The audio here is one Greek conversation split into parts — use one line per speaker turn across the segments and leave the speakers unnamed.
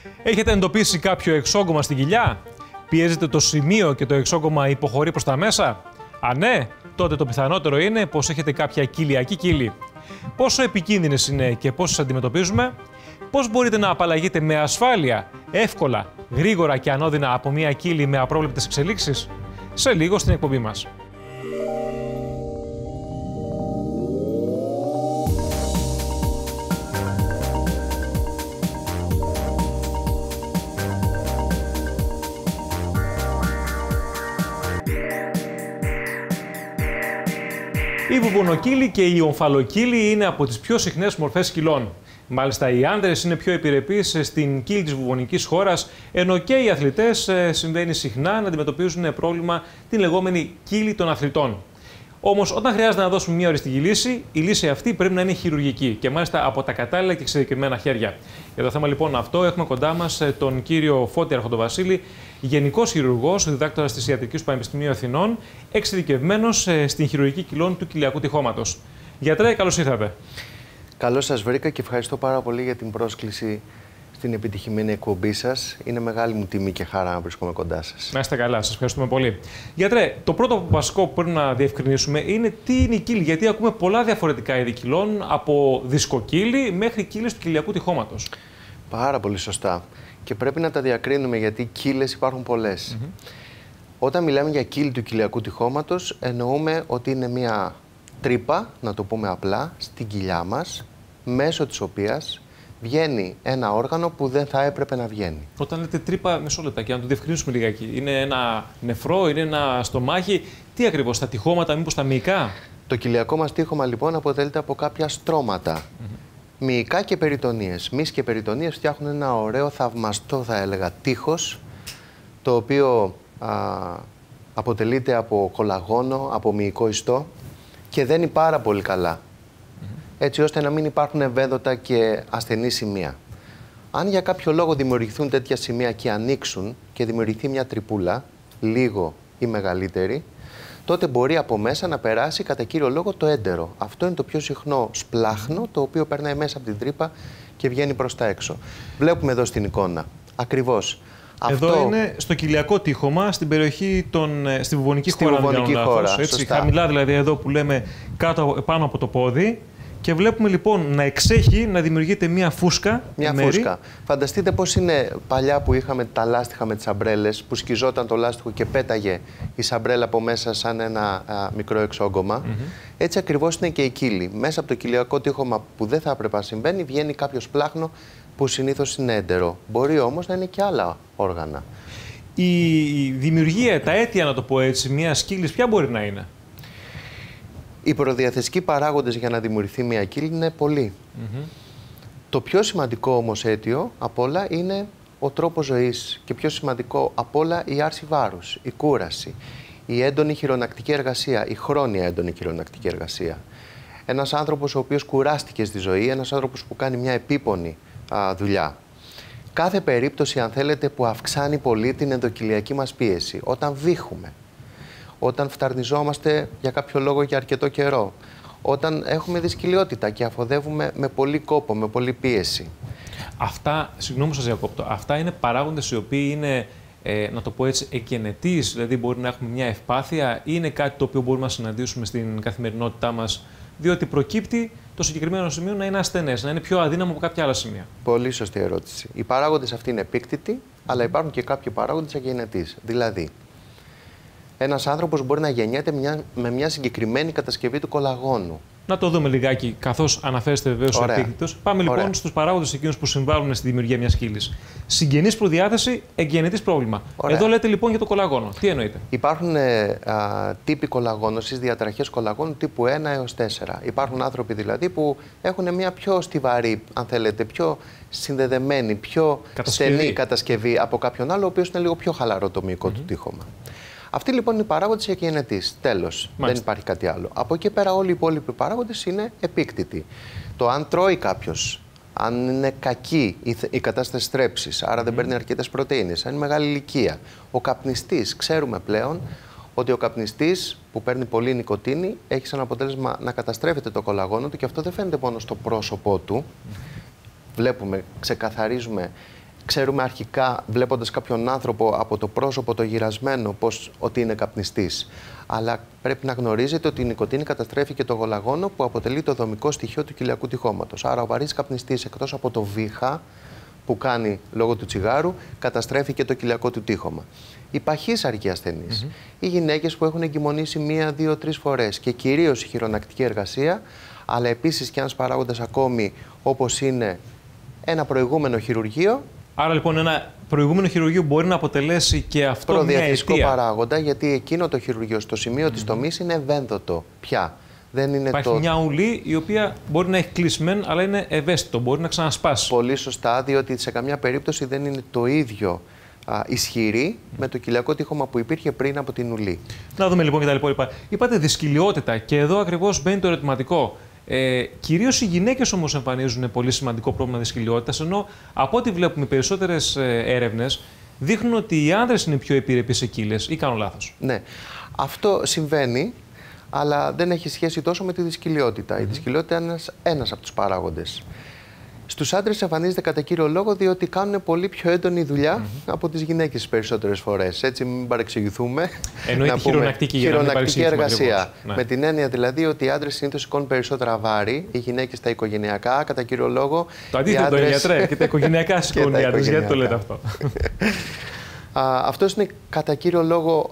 Έχετε εντοπίσει κάποιο εξόγκωμα στην κοιλιά? Πιέζεται το σημείο και το εξόγκωμα υποχωρεί προς τα μέσα? Αν ναι, τότε το πιθανότερο είναι πως έχετε κάποια κοιλιακή κύλη. Πόσο επικίνδυνες είναι και πώς τις αντιμετωπίζουμε? Πώς μπορείτε να απαλλαγείτε με ασφάλεια, εύκολα, γρήγορα και ανώδυνα από μια κύλη με απρόβλεπτες εξελίξεις? Σε λίγο στην εκπομπή μας. Η βουβονοκύλη και η ομφαλοκύλη είναι από τις πιο συχνές μορφές κοιλών. Μάλιστα, οι άνδρες είναι πιο επιρρεπείς στην κύλη της βουβονικής χώρας, ενώ και οι αθλητές συμβαίνει συχνά να αντιμετωπίζουν πρόβλημα την λεγόμενη κύλη των αθλητών. Όμως, όταν χρειάζεται να δώσουμε μια οριστική λύση, η λύση αυτή πρέπει να είναι χειρουργική και μάλιστα από τα κατάλληλα και εξειδικευμένα χέρια. Για το θέμα λοιπόν αυτό, έχουμε κοντά μας τον κύριο Φώτη Αρχοντοβασίλη, γενικός χειρουργός, διδάκτορας της Ιατρικής του Πανεπιστημίου Αθηνών, εξειδικευμένος στην χειρουργική κοιλών του κοιλιακού τυχώματος. Γιατρέ, καλώς ήρθατε.
Καλώς σας βρήκα και ευχαριστώ πάρα πολύ για την πρόσκληση στην επιτυχημένη εκπομπή σας. Είναι μεγάλη μου τιμή και χαρά να βρίσκομαι κοντά σας.
Να είστε καλά, σας ευχαριστούμε πολύ. Γιατρέ, το πρώτο βασικό που πρέπει να διευκρινίσουμε είναι τι είναι η κύλη, γιατί ακούμε πολλά διαφορετικά είδη κοιλών, από δισκοκύλη μέχρι κύλες του κοιλιακού τυχώματος.
Πάρα πολύ σωστά. Και πρέπει να τα διακρίνουμε γιατί κύλες υπάρχουν πολλές. Όταν μιλάμε για κύλη του κοιλιακού τυχώματος, εννοούμε ότι είναι μια τρύπα, να το πούμε απλά, στην κοιλιά μας, μέσω της οποίας βγαίνει ένα όργανο που δεν θα έπρεπε να βγαίνει.
Όταν λέτε τρύπα, μισό λεπτάκι, να το διευκρινίσουμε λιγάκι. Είναι ένα νεφρό, είναι ένα στομάχι, τι ακριβώς, τα τυχώματα, μήπως τα μυϊκά?
Το κοιλιακό μας τύχωμα λοιπόν αποτελείται από κάποια στρώματα. Μυϊκά και περιτονίες. Μυς και περιτονίες φτιάχνουν ένα ωραίο, θαυμαστό θα έλεγα, τείχος, το οποίο αποτελείται από κολαγόνο, από μυϊκό ιστό και δένει πάρα πολύ καλά. Έτσι ώστε να μην υπάρχουν ευαίσθητα και ασθενή σημεία. Αν για κάποιο λόγο δημιουργηθούν τέτοια σημεία και ανοίξουν και δημιουργηθεί μια τρυπούλα, λίγο ή μεγαλύτερη, τότε μπορεί από μέσα να περάσει κατά κύριο λόγο το έντερο. Αυτό είναι το πιο συχνό σπλάχνο, το οποίο περνάει μέσα από την τρύπα και βγαίνει προς τα έξω. Βλέπουμε εδώ στην εικόνα. Ακριβώς.
Εδώ
αυτό
είναι στο κοιλιακό τύχωμα, στην περιοχή στη βουβονική
στη
χώρα.
βουβονική χώρα.
Έτσι, χαμηλά δηλαδή εδώ που λέμε πάνω από το πόδι. Και βλέπουμε λοιπόν να εξέχει, να δημιουργείται μια φούσκα.
Μια φούσκα. Φανταστείτε πώς είναι παλιά που είχαμε τα λάστιχα με τις αμπρέλες, που σκιζόταν το λάστιχο και πέταγε η σαμπρέλα από μέσα σαν ένα μικρό εξόγκωμα. Έτσι ακριβώς είναι και η κύλη. Μέσα από το κοιλιακό τύχωμα που δεν θα έπρεπε να συμβαίνει, βγαίνει κάποιο σπλάχνο που συνήθως είναι έντερο. Μπορεί όμως να είναι και άλλα όργανα.
Η δημιουργία, τα αίτια, να το πω έτσι, μια κύλης, ποια μπορεί να είναι?
Οι προδιαθεσικοί παράγοντες για να δημιουργηθεί μια κύλη είναι πολλοί. Το πιο σημαντικό όμως αίτιο απ' όλα είναι ο τρόπος ζωής και πιο σημαντικό απ' όλα η άρση βάρους, η κούραση, η έντονη χειρονακτική εργασία, η χρόνια έντονη χειρονακτική εργασία. Ένας άνθρωπος ο οποίος κουράστηκε στη ζωή, ένας άνθρωπος που κάνει μια επίπονη δουλειά. Κάθε περίπτωση, αν θέλετε, που αυξάνει πολύ την ενδοκυλιακή μας πίεση, όταν βήχουμε, όταν φταρνιζόμαστε για κάποιο λόγο για αρκετό καιρό, όταν έχουμε δυσκολιότητα και αφοδεύουμε με πολύ κόπο, με πολύ πίεση.
Αυτά, συγγνώμη που σας διακόπτω, αυτά είναι παράγοντες οι οποίοι είναι, να το πω έτσι, εκγενετείς, δηλαδή μπορεί να έχουμε μια ευπάθεια ή είναι κάτι το οποίο μπορούμε να συναντήσουμε στην καθημερινότητά μας, διότι προκύπτει το συγκεκριμένο σημείο να είναι ασθενές, να είναι πιο αδύναμο από κάποια άλλα σημεία?
Πολύ σωστή ερώτηση. Οι παράγοντες αυτοί είναι επίκτητοι, αλλά υπάρχουν και κάποιοι παράγοντες εκγενετείς. Δηλαδή, ένας άνθρωπος μπορεί να γεννιέται με μια συγκεκριμένη κατασκευή του κολαγόνου.
Να το δούμε λιγάκι, καθώς αναφέρεστε βεβαίως ο επίκτητος. Πάμε λοιπόν στους παράγοντες εκείνους που συμβάλλουν στη δημιουργία μιας κύλης. Συγγενής προδιάθεση, εκγενετής πρόβλημα. Εδώ λέτε λοιπόν για το κολαγόνο. Τι εννοείτε?
Υπάρχουν τύποι κολαγόνωσης, διαταραχές κολαγόνου τύπου 1 έως 4. Υπάρχουν άνθρωποι δηλαδή που έχουν μια πιο στιβαρή, αν θέλετε, πιο συνδεδεμένη, πιο στενή κατασκευή από κάποιον άλλο, ο οποίος είναι λίγο πιο χαλαρό το μυϊκό του τύχωμα. Αυτοί λοιπόν είναι οι παράγοντες εκγενετής. Τέλος. Δεν υπάρχει κάτι άλλο. Από εκεί πέρα, όλοι οι υπόλοιποι παράγοντες είναι επίκτητοι. Το αν τρώει κάποιος, αν είναι κακή η κατάσταση στρέψης, άρα δεν παίρνει αρκετές πρωτεΐνες, αν είναι μεγάλη ηλικία. Ο καπνιστής, ξέρουμε πλέον ότι ο καπνιστής που παίρνει πολύ νοικοτήνη έχει σαν αποτέλεσμα να καταστρέφεται το κολαγόνο του και αυτό δεν φαίνεται μόνο στο πρόσωπό του. Βλέπουμε, ξεκαθαρίζουμε ξέρουμε αρχικά, βλέποντας κάποιον άνθρωπο από το πρόσωπο το γυρασμένο, ότι είναι καπνιστής. Αλλά πρέπει να γνωρίζετε ότι η νοικοτήνη καταστρέφει και το γολαγόνο που αποτελεί το δομικό στοιχείο του κοιλιακού τυχώματος. Άρα ο βαρύς καπνιστής, εκτός από το βήχα που κάνει λόγω του τσιγάρου, καταστρέφει και το κοιλιακό του τύχωμα. Οι παχύσαρκοι ασθενείς, οι γυναίκες που έχουν εγκυμονήσει 1, 2, 3 φορές και κυρίως η χειρονακτική εργασία, αλλά επίσης και ένας παράγοντας ακόμη όπως είναι ένα προηγούμενο χειρουργείο.
Άρα λοιπόν ένα προηγούμενο χειρουργείο μπορεί να αποτελέσει και αυτό μια αιτία.
Παράγοντα, γιατί εκείνο το χειρουργείο στο σημείο της τομής είναι ευένδοτο πια. Δεν είναι
Υπάρχει μια ουλή η οποία μπορεί να έχει κλείσει μεν, αλλά είναι ευαίσθητο, μπορεί να ξανασπάσει.
Πολύ σωστά, διότι σε καμιά περίπτωση δεν είναι το ίδιο ισχυρή με το κοιλιακό τύχωμα που υπήρχε πριν από την ουλή.
Να δούμε λοιπόν και τα υπόλοιπα. Είπατε δυσκολιότητα και εδώ ακριβώς μπαίνει το ερωτηματικό. Κυρίως οι γυναίκες όμως εμφανίζουν πολύ σημαντικό πρόβλημα δυσκολιότητας, ενώ από ό,τι βλέπουμε οι περισσότερες έρευνες δείχνουν ότι οι άνδρες είναι πιο επιρρεπείς σε κύλες, ή κάνω λάθος?
Ναι, αυτό συμβαίνει, αλλά δεν έχει σχέση τόσο με τη δυσκολιότητα. Η δυσκολιότητα είναι ένας από τους παράγοντες. Στους άντρες εμφανίζεται κατά κύριο λόγο διότι κάνουν πολύ πιο έντονη δουλειά από τις γυναίκες τις περισσότερες φορές. Έτσι, μην παρεξηγηθούμε.
Εννοείται χειρονακτική
εργασία. Ναι. Με την έννοια δηλαδή ότι οι άντρες συνήθως σηκώνουν περισσότερα βάρη, οι γυναίκες τα οικογενειακά, κατά κύριο λόγο.
Το αντίθετο, άντρες... γιατρέ, και τα οικογενειακά σηκώνουν οι άντρες. Γιατί το λέτε αυτό?
Αυτός είναι κατά κύριο λόγο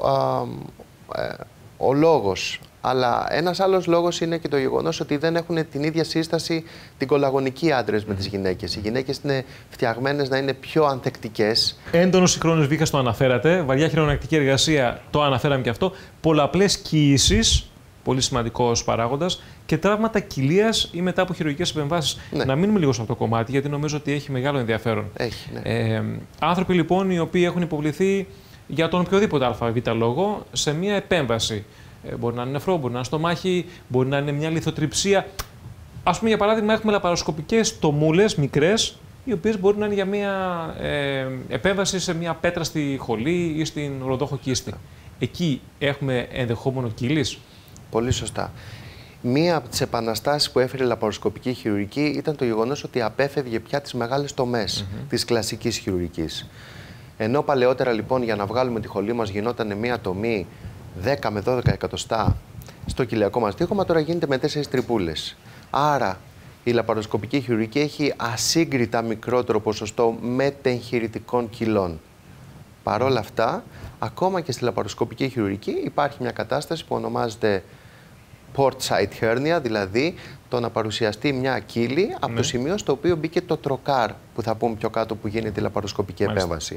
ο λόγος. Αλλά ένας άλλος λόγος είναι και το γεγονός ότι δεν έχουν την ίδια σύσταση την κολαγονική άντρες με τις γυναίκες. Οι γυναίκες είναι φτιαγμένες να είναι πιο ανθεκτικές.
Έντονος συγχρόνιος βήχας το αναφέρατε, βαριά χειρονακτική εργασία το αναφέραμε και αυτό, πολλαπλές κοίησεις, πολύ σημαντικός παράγοντας, και τραύματα κοιλίας ή μετά από χειρουργικές επεμβάσεις. Ναι. Να μείνουμε λίγο σε αυτό το κομμάτι, γιατί νομίζω ότι έχει μεγάλο ενδιαφέρον.
Έχει, ναι.
Άνθρωποι λοιπόν οι οποίοι έχουν υποβληθεί για τον οποιοδήποτε ΑΒ λόγο σε μια επέμβαση. Μπορεί να είναι νεφρό, μπορεί να είναι στομάχι, μπορεί να είναι μια λιθοτριψία. Ας πούμε, για παράδειγμα, έχουμε λαπαροσκοπικές τομούλες μικρές, οι οποίες μπορεί να είναι για μια επέμβαση σε μια πέτρα στη χολή ή στην ουροδόχο κίστη. Εκεί έχουμε ενδεχόμενο κύλης.
Πολύ σωστά. Μία από τις επαναστάσεις που έφερε η λαπαροσκοπική χειρουργική ήταν το γεγονός ότι απέφευγε πια τις μεγάλες τομές της κλασικής χειρουργικής. Ενώ παλαιότερα, λοιπόν, για να βγάλουμε τη χολή μας γινόταν μία τομή 10 με 12 εκατοστά στο κοιλιακό μας τύχωμα, τώρα γίνεται με 4 τρυπούλες. Άρα η λαπαροσκοπική χειρουργική έχει ασύγκριτα μικρότερο ποσοστό μετεγχειρητικών κιλών. Παρ' όλα αυτά, ακόμα και στη λαπαροσκοπική χειρουργική υπάρχει μια κατάσταση που ονομάζεται port site hernia, δηλαδή το να παρουσιαστεί μια κύλη από το σημείο στο οποίο μπήκε το τροκάρ, που θα πούμε πιο κάτω, που γίνεται η λαπαροσκοπική επέμβαση.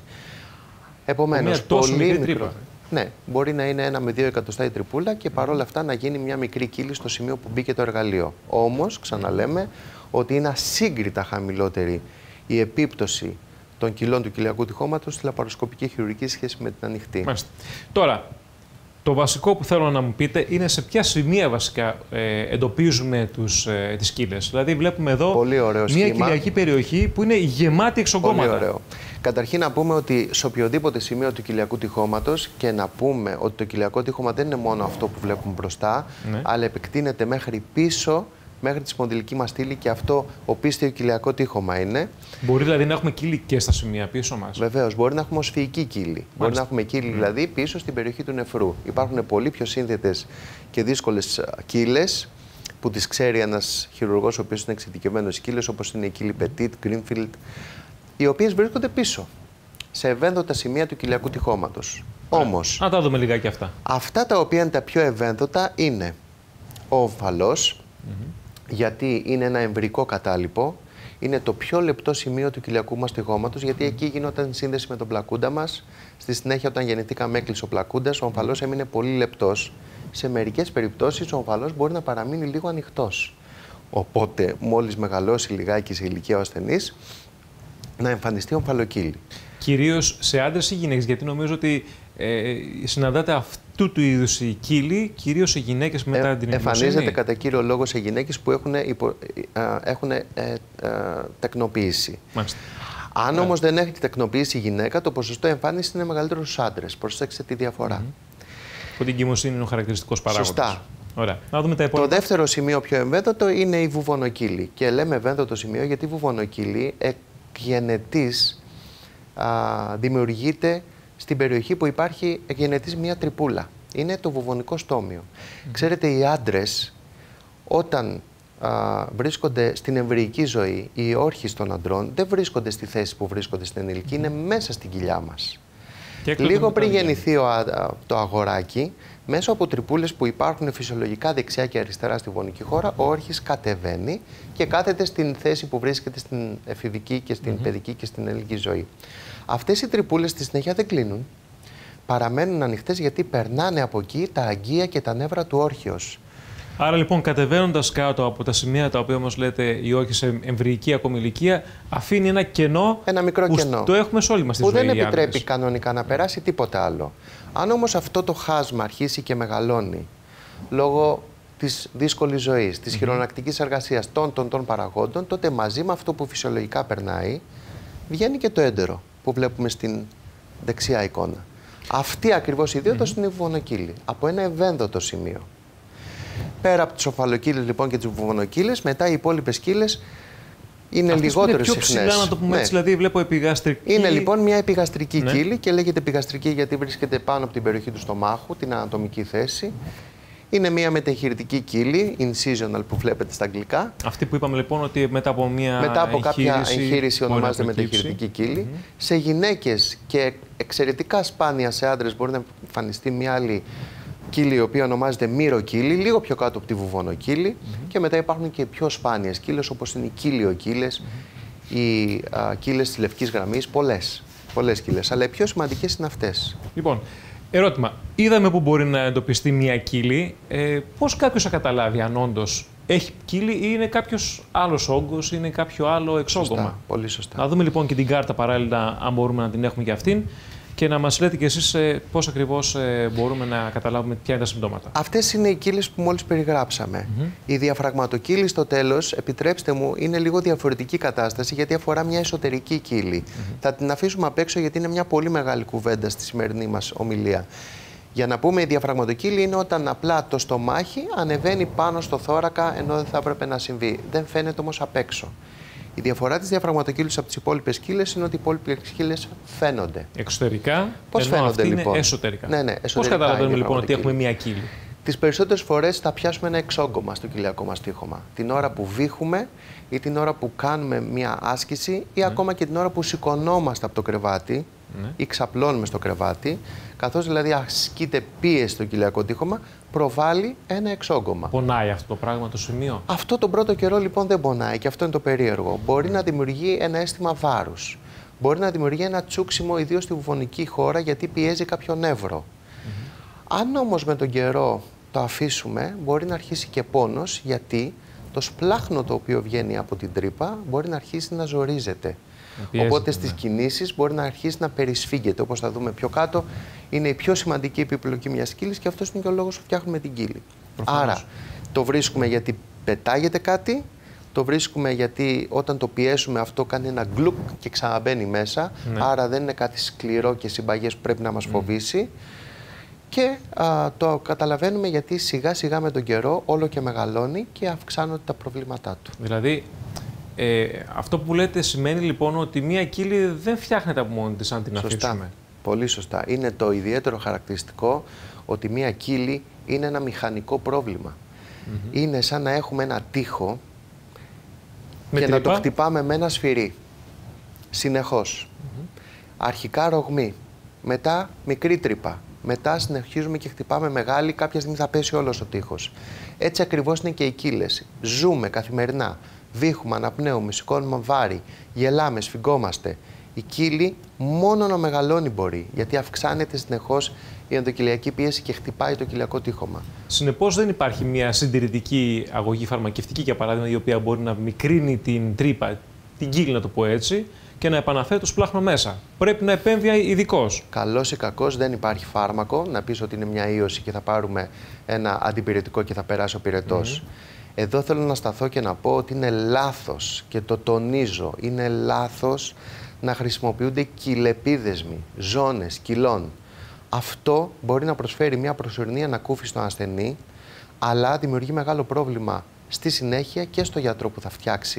Επομένως, πολύ μικρό. Ναι, μπορεί να είναι 1 με 2 εκατοστά η τρυπούλα και παρόλα αυτά να γίνει μια μικρή κύλη στο σημείο που μπήκε το εργαλείο. Όμως, ξαναλέμε ότι είναι ασύγκριτα χαμηλότερη η επίπτωση των κιλών του κοιλιακού τυχώματος στη λαπαροσκοπική χειρουργική σχέση με την ανοιχτή.
Μάλιστα. Τώρα, το βασικό που θέλω να μου πείτε είναι σε ποια σημεία βασικά εντοπίζουμε τις κύλες. Δηλαδή, βλέπουμε εδώ μια κοιλιακή περιοχή που είναι γεμάτη εξογκώματα.
Πολύ ωραίο. Καταρχήν να πούμε ότι σε οποιοδήποτε σημείο του κοιλιακού τυχώματος, και να πούμε ότι το κοιλιακό τύχωμα δεν είναι μόνο αυτό που βλέπουμε μπροστά, αλλά επεκτείνεται μέχρι πίσω, μέχρι τη σπονδυλική μας στήλη, και αυτό οπίστιο κοιλιακό τύχωμα είναι.
Μπορεί δηλαδή να έχουμε κύλη και στα σημεία πίσω μας?
Βεβαίως, μπορεί να έχουμε οσφυϊκή κύλη. Μπορεί να έχουμε κύλη δηλαδή πίσω στην περιοχή του νεφρού. Υπάρχουν πολύ πιο σύνθετες και δύσκολες κύλες που τις ξέρει ένας χειρουργός ο οποίος είναι εξειδικευμένος στις κύλες, όπως είναι η κύλη Petit, Greenfield, οι οποίες βρίσκονται πίσω, σε ευένδοτα σημεία του κοιλιακού τυχώματος. Όμως,
να τα δούμε λιγάκι αυτά.
Αυτά τα οποία είναι τα πιο ευένδοτα είναι ο ομφαλός, γιατί είναι ένα εμβρικό κατάλοιπο, είναι το πιο λεπτό σημείο του κοιλιακού μας τυχώματος, γιατί εκεί γινόταν σύνδεση με τον πλακούντα μας. Στη συνέχεια, όταν γεννηθήκαμε, έκλεισε ο πλακούντας, ο ομφαλός έμεινε πολύ λεπτός. Σε μερικές περιπτώσεις, ο ομφαλός μπορεί να παραμείνει λίγο ανοιχτός. Οπότε, μόλις μεγαλώσει λιγάκι σε ηλικία ο ασθενής, να εμφανιστεί ομφαλοκύλη.
Κυρίως σε άντρες ή γυναίκες, γιατί νομίζω ότι συναντάτε αυτού του είδους η κύλη, κυρίως σε γυναίκες μετά την εγκυμοσύνη.
Εμφανίζεται κατά κύριο λόγο σε γυναίκες που έχουν τεκνοποίηση.
Μάλιστα.
Αν όμως δεν έχει τεκνοποίηση η γυναίκα, το ποσοστό εμφάνισης είναι μεγαλύτερο στους άντρες. Προσέξτε τη διαφορά.
Που την εγκυμοσύνη είναι ο χαρακτηριστικός παράγοντας.
Σωστά.
Ωραία. Να δούμε τα υπόλοιπα.
Το δεύτερο σημείο πιο ευένδοτο είναι η βουβονοκύλη. Και λέμε ευένδοτο σημείο γιατί η βουβονοκύλη εκγενετής δημιουργείται στην περιοχή που υπάρχει γενετής μία τρυπούλα. Είναι το βουβωνικό στόμιο. Ξέρετε, οι άντρες όταν βρίσκονται στην εμβρυϊκή ζωή, οι όρχες των αντρών δεν βρίσκονται στη θέση που βρίσκονται στην ενήλικη, είναι μέσα στην κοιλιά μας. Λίγο πριν γεννηθεί το αγοράκι, μέσω από τρυπούλες που υπάρχουν φυσιολογικά δεξιά και αριστερά στη βουβωνική χώρα, ο όρχης κατεβαίνει και κάθεται στην θέση που βρίσκεται στην εφηβική και στην παιδική και στην ενήλικη ζωή. Αυτές οι τρυπούλες στη συνέχεια δεν κλείνουν. Παραμένουν ανοιχτές γιατί περνάνε από εκεί τα αγκία και τα νεύρα του όρχεως.
Άρα λοιπόν, κατεβαίνοντας κάτω από τα σημεία τα οποία όμως λέτε η όρχη σε εμβρυϊκή ακόμη ηλικία, αφήνει ένα κενό.
Ένα μικρό κενό.
Το έχουμε σε όλη μας τη ζωή.
Που δεν επιτρέπει κανονικά να περάσει τίποτα άλλο. Αν όμως αυτό το χάσμα αρχίσει και μεγαλώνει λόγω της δύσκολης ζωής, της χειρονακτικής εργασίας των παραγόντων, τότε μαζί με αυτό που φυσιολογικά περνάει, βγαίνει και το έντερο που βλέπουμε στην δεξιά εικόνα. Αυτή ακριβώς η ιδιότητα είναι η βουβονοκύλη, από ένα ευένδοτο σημείο. Πέρα από τις οφαλοκύλες λοιπόν και τις βουβονοκύλες, μετά οι υπόλοιπες κύλες είναι λιγότερο συχνές.
Πιο ψηλά, να το πούμε έτσι, δηλαδή βλέπω επιγαστρική.
Είναι λοιπόν μια επιγαστρική κύλη και λέγεται επιγαστρική γιατί βρίσκεται πάνω από την περιοχή του στομάχου, την ανατομική θέση. Είναι μια μεταχειρητική κύλη, incisional που βλέπετε στα αγγλικά.
Αυτή που είπαμε λοιπόν ότι μετά από
κάποια εγχείρηση ονομάζεται μεταχειρητική κύλη. Σε γυναίκες και εξαιρετικά σπάνια σε άντρες μπορεί να εμφανιστεί μια άλλη κύλη η οποία ονομάζεται μυροκύλη, λίγο πιο κάτω από τη βουβονοκύλη. Και μετά υπάρχουν και πιο σπάνιες κύλες όπως είναι οι κύλιοκύλες, οι κύλες της λευκής γραμμής, πολλές κύλες. Αλλά οι πιο σημαντικές είναι αυτές.
Λοιπόν, ερώτημα. Είδαμε που μπορεί να εντοπιστεί μια κύλη. Πώς κάποιος θα καταλάβει αν όντως έχει κύλη ή είναι κάποιος άλλος όγκος ή είναι κάποιο άλλο εξόγκωμα?
Σωστά, πολύ σωστά.
Να δούμε λοιπόν και την κάρτα παράλληλα, αν μπορούμε να την έχουμε για αυτήν. Και να μας λέτε κι εσείς πώς ακριβώς μπορούμε να καταλάβουμε ποια είναι τα συμπτώματα. Αυτές
είναι οι κύλες που μόλις περιγράψαμε. Η διαφραγματοκύλη στο τέλος, επιτρέψτε μου, είναι λίγο διαφορετική κατάσταση γιατί αφορά μια εσωτερική κύλη. Θα την αφήσουμε απ' έξω γιατί είναι μια πολύ μεγάλη κουβέντα στη σημερινή μας ομιλία. Για να πούμε, η διαφραγματοκύλη είναι όταν απλά το στομάχι ανεβαίνει πάνω στο θώρακα ενώ δεν θα έπρεπε να συμβεί. Δεν φαίνεται όμως απ' έξω. Η διαφορά της διαφραγματοκύλης από τις υπόλοιπες κύλες είναι ότι οι υπόλοιπες κύλες φαίνονται.
Εξωτερικά,
πώς φαίνονται
αυτή
λοιπόν?
Είναι εσωτερικά.
Ναι, εσωτερικά.
Πώς καταλαβαίνουμε λοιπόν ότι έχουμε μία κύλη?
Τις περισσότερες φορές θα πιάσουμε ένα εξόγκωμα στο κοιλιακό μας τείχομα. Την ώρα που βήχουμε ή την ώρα που κάνουμε μία άσκηση ή ακόμα και την ώρα που σηκωνόμαστε από το κρεβάτι ή ξαπλώνουμε στο κρεβάτι, καθώς δηλαδή ασκείται πίεση στο κοιλιακό τείχομα, προβάλλει ένα εξόγκωμα.
Πονάει αυτό το πράγμα το σημείο?
Αυτό τον πρώτο καιρό λοιπόν δεν πονάει και αυτό είναι το περίεργο. Μπορεί να δημιουργεί ένα αίσθημα βάρους. Μπορεί να δημιουργεί ένα τσούξιμο, ιδίως στη βουβωνική χώρα, γιατί πιέζει κάποιο νεύρο. Αν όμως με τον καιρό το αφήσουμε, μπορεί να αρχίσει και πόνος, γιατί το σπλάχνο το οποίο βγαίνει από την τρύπα μπορεί να αρχίσει να ζορίζεται. Οπότε στις κινήσεις μπορεί να αρχίσει να περισφίγγεται. Όπως θα δούμε πιο κάτω, είναι η πιο σημαντική επιπλοκή μιας κύλης και αυτός είναι και ο λόγος που φτιάχνουμε την κύλη. Άρα, το βρίσκουμε γιατί πετάγεται κάτι, το βρίσκουμε γιατί όταν το πιέσουμε αυτό κάνει ένα γκλουκ και ξαναμπαίνει μέσα. Άρα δεν είναι κάτι σκληρό και συμπαγές που πρέπει να μας φοβήσει. Και το καταλαβαίνουμε γιατί σιγά σιγά με τον καιρό όλο και μεγαλώνει και αυξάνονται τα προβλήματά του.
Δηλαδή, αυτό που λέτε σημαίνει λοιπόν ότι μία κύλη δεν φτιάχνεται από μόνη της αν την αφήσουμε.
Πολύ σωστά. Είναι το ιδιαίτερο χαρακτηριστικό ότι μία κύλη είναι ένα μηχανικό πρόβλημα. Είναι σαν να έχουμε ένα τοίχο και να το χτυπάμε με ένα σφυρί. Συνεχώς. Αρχικά ρογμή, μετά μικρή τρύπα. Μετά συνεχίζουμε και χτυπάμε μεγάλη, κάποια στιγμή θα πέσει όλος ο τοίχος. Έτσι ακριβώς είναι και οι κύλες. Ζούμε καθημερινά. Βήχουμε, αναπνέουμε, σηκώνουμε βάρη, γελάμε, σφιγγόμαστε. Η κύλη μόνο να μεγαλώνει μπορεί, γιατί αυξάνεται συνεχώς η ενδοκυλιακή πίεση και χτυπάει το κοιλιακό τείχομα.
Συνεπώς δεν υπάρχει μια συντηρητική αγωγή φαρμακευτική, για παράδειγμα, η οποία μπορεί να μικρύνει την τρύπα, την κύλη να το πω έτσι, και να επαναφέρει το σπλάχνο μέσα. Πρέπει να επέμβει ειδικός.
Καλός ή κακός, δεν υπάρχει φάρμακο να πεις ότι είναι μια ίωση και θα πάρουμε ένα αντιπυρετικό και θα περάσει ο πυρετός. Εδώ θέλω να σταθώ και να πω ότι είναι λάθος και το τονίζω, είναι λάθος να χρησιμοποιούνται κυλεπίδεσμοι, ζώνες, κυλών. Αυτό μπορεί να προσφέρει μια προσωρινή ανακούφιση στον ασθενή, αλλά δημιουργεί μεγάλο πρόβλημα στη συνέχεια και στο γιατρό που θα φτιάξει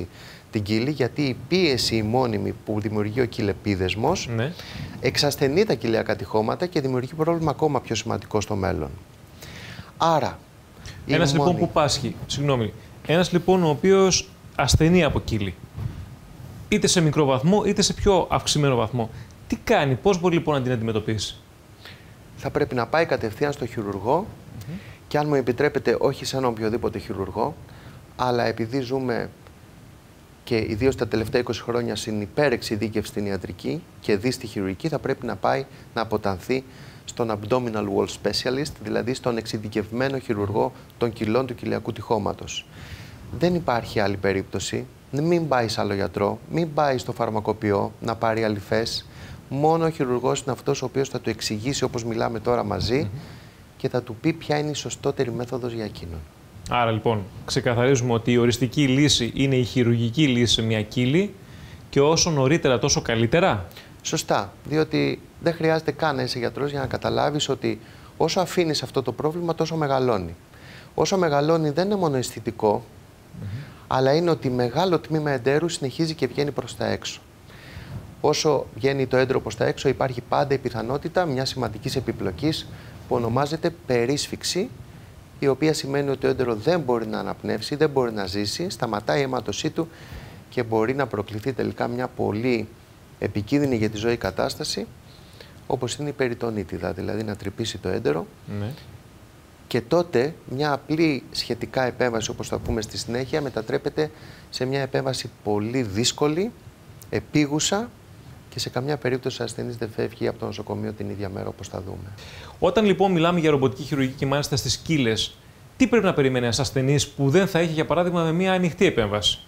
την κύλη, γιατί η πίεση η μόνιμη που δημιουργεί ο κυλεπίδεσμος εξασθενεί τα κοιλιακά τυχώματα και δημιουργεί πρόβλημα ακόμα πιο σημαντικό στο μέλλον. Άρα,
ένας λοιπόν που πάσχει, ένας λοιπόν ο οποίος ασθενεί από κύλη, είτε σε μικρό βαθμό είτε σε πιο αυξημένο βαθμό, τι κάνει, πώς μπορεί λοιπόν να την αντιμετωπίσει?
Θα πρέπει να πάει κατευθείαν στο χειρουργό και αν μου επιτρέπετε όχι σαν οποιοδήποτε χειρουργό, αλλά επειδή ζούμε και ιδίως τα τελευταία 20 χρόνια στην υπερεξειδίκευση στην ιατρική και δει στη χειρουργική, θα πρέπει να πάει να αποτανθεί στον abdominal wall specialist, δηλαδή στον εξειδικευμένο χειρουργό των κοιλών του κοιλιακού τυχώματος. Δεν υπάρχει άλλη περίπτωση. Μην πάει σε άλλο γιατρό, μην πάει στο φαρμακοποιό να πάρει αλυφές. Μόνο ο χειρουργός είναι αυτός ο οποίος θα του εξηγήσει, όπως μιλάμε τώρα μαζί, και θα του πει ποια είναι η σωστότερη μέθοδος για εκείνον.
Άρα λοιπόν, ξεκαθαρίζουμε ότι η οριστική λύση είναι η χειρουργική λύση σε μια κύλη και όσο νωρίτερα τόσο καλύτερα.
Σωστά, διότι δεν χρειάζεται καν να είσαι γιατρός για να καταλάβεις ότι όσο αφήνεις αυτό το πρόβλημα τόσο μεγαλώνει. Όσο μεγαλώνει δεν είναι μόνο αισθητικό, αλλά είναι ότι μεγάλο τμήμα εντέρου συνεχίζει και βγαίνει προς τα έξω. Όσο βγαίνει το έντρο προς τα έξω υπάρχει πάντα η πιθανότητα μιας σημαντικής επιπλοκής που ονομάζεται περίσφιξη, η οποία σημαίνει ότι το έντερο δεν μπορεί να αναπνεύσει, δεν μπορεί να ζήσει, σταματάει η αίματωσή του και μπορεί να προκληθεί τελικά μια πολύ επικίνδυνη για τη ζωή κατάσταση, όπως είναι η περιτονίτιδα, δηλαδή να τρυπήσει το έντερο. Και τότε μια απλή σχετικά επέμβαση, όπως θα πούμε στη συνέχεια, μετατρέπεται σε μια επέμβαση πολύ δύσκολη, επίγουσα και σε καμιά περίπτωση ο ασθενής δεν φεύγει από το νοσοκομείο την ίδια μέρα, όπως θα δούμε.
Όταν λοιπόν μιλάμε για ρομποτική χειρουργική και μάλιστα στις κύλες, τι πρέπει να περιμένει ένας ασθενής που δεν θα έχει, για παράδειγμα, με μια ανοιχτή επέμβαση?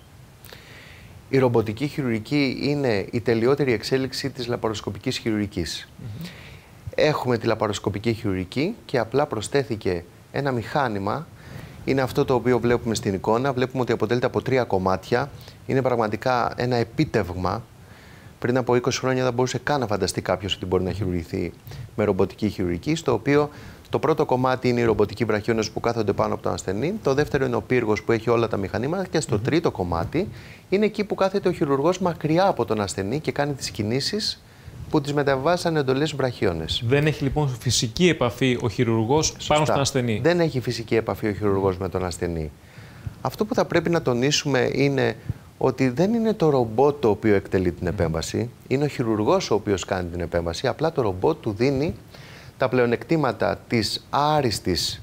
Η ρομποτική χειρουργική είναι η τελειότερη εξέλιξη της λαπαροσκοπικής χειρουργικής. Έχουμε τη λαπαροσκοπική χειρουργική και απλά προσθέθηκε ένα μηχάνημα. Είναι αυτό το οποίο βλέπουμε στην εικόνα. Βλέπουμε ότι αποτελείται από 3 κομμάτια. Είναι πραγματικά ένα επίτευγμα. Πριν από 20 χρόνια δεν μπορούσε καν να φανταστεί κάποιος ότι μπορεί να χειρουργηθεί με ρομποτική χειρουργική, στο οποίο το πρώτο κομμάτι είναι οι ρομποτικοί βραχίονες που κάθονται πάνω από τον ασθενή. Το δεύτερο είναι ο πύργος που έχει όλα τα μηχανήματα. Και στο τρίτο κομμάτι είναι εκεί που κάθεται ο χειρουργός μακριά από τον ασθενή και κάνει τις κινήσεις που τις μεταβάζει σαν εντολές βραχίονες.
Δεν έχει λοιπόν φυσική επαφή ο χειρουργός πάνω στον ασθενή.
Δεν έχει φυσική επαφή ο χειρουργός με τον ασθενή. Αυτό που θα πρέπει να τονίσουμε είναι ότι δεν είναι το ρομπότ το οποίο εκτελεί την επέμβαση, είναι ο χειρουργός ο οποίος κάνει την επέμβαση, απλά το ρομπότ του δίνει τα πλεονεκτήματα της άριστης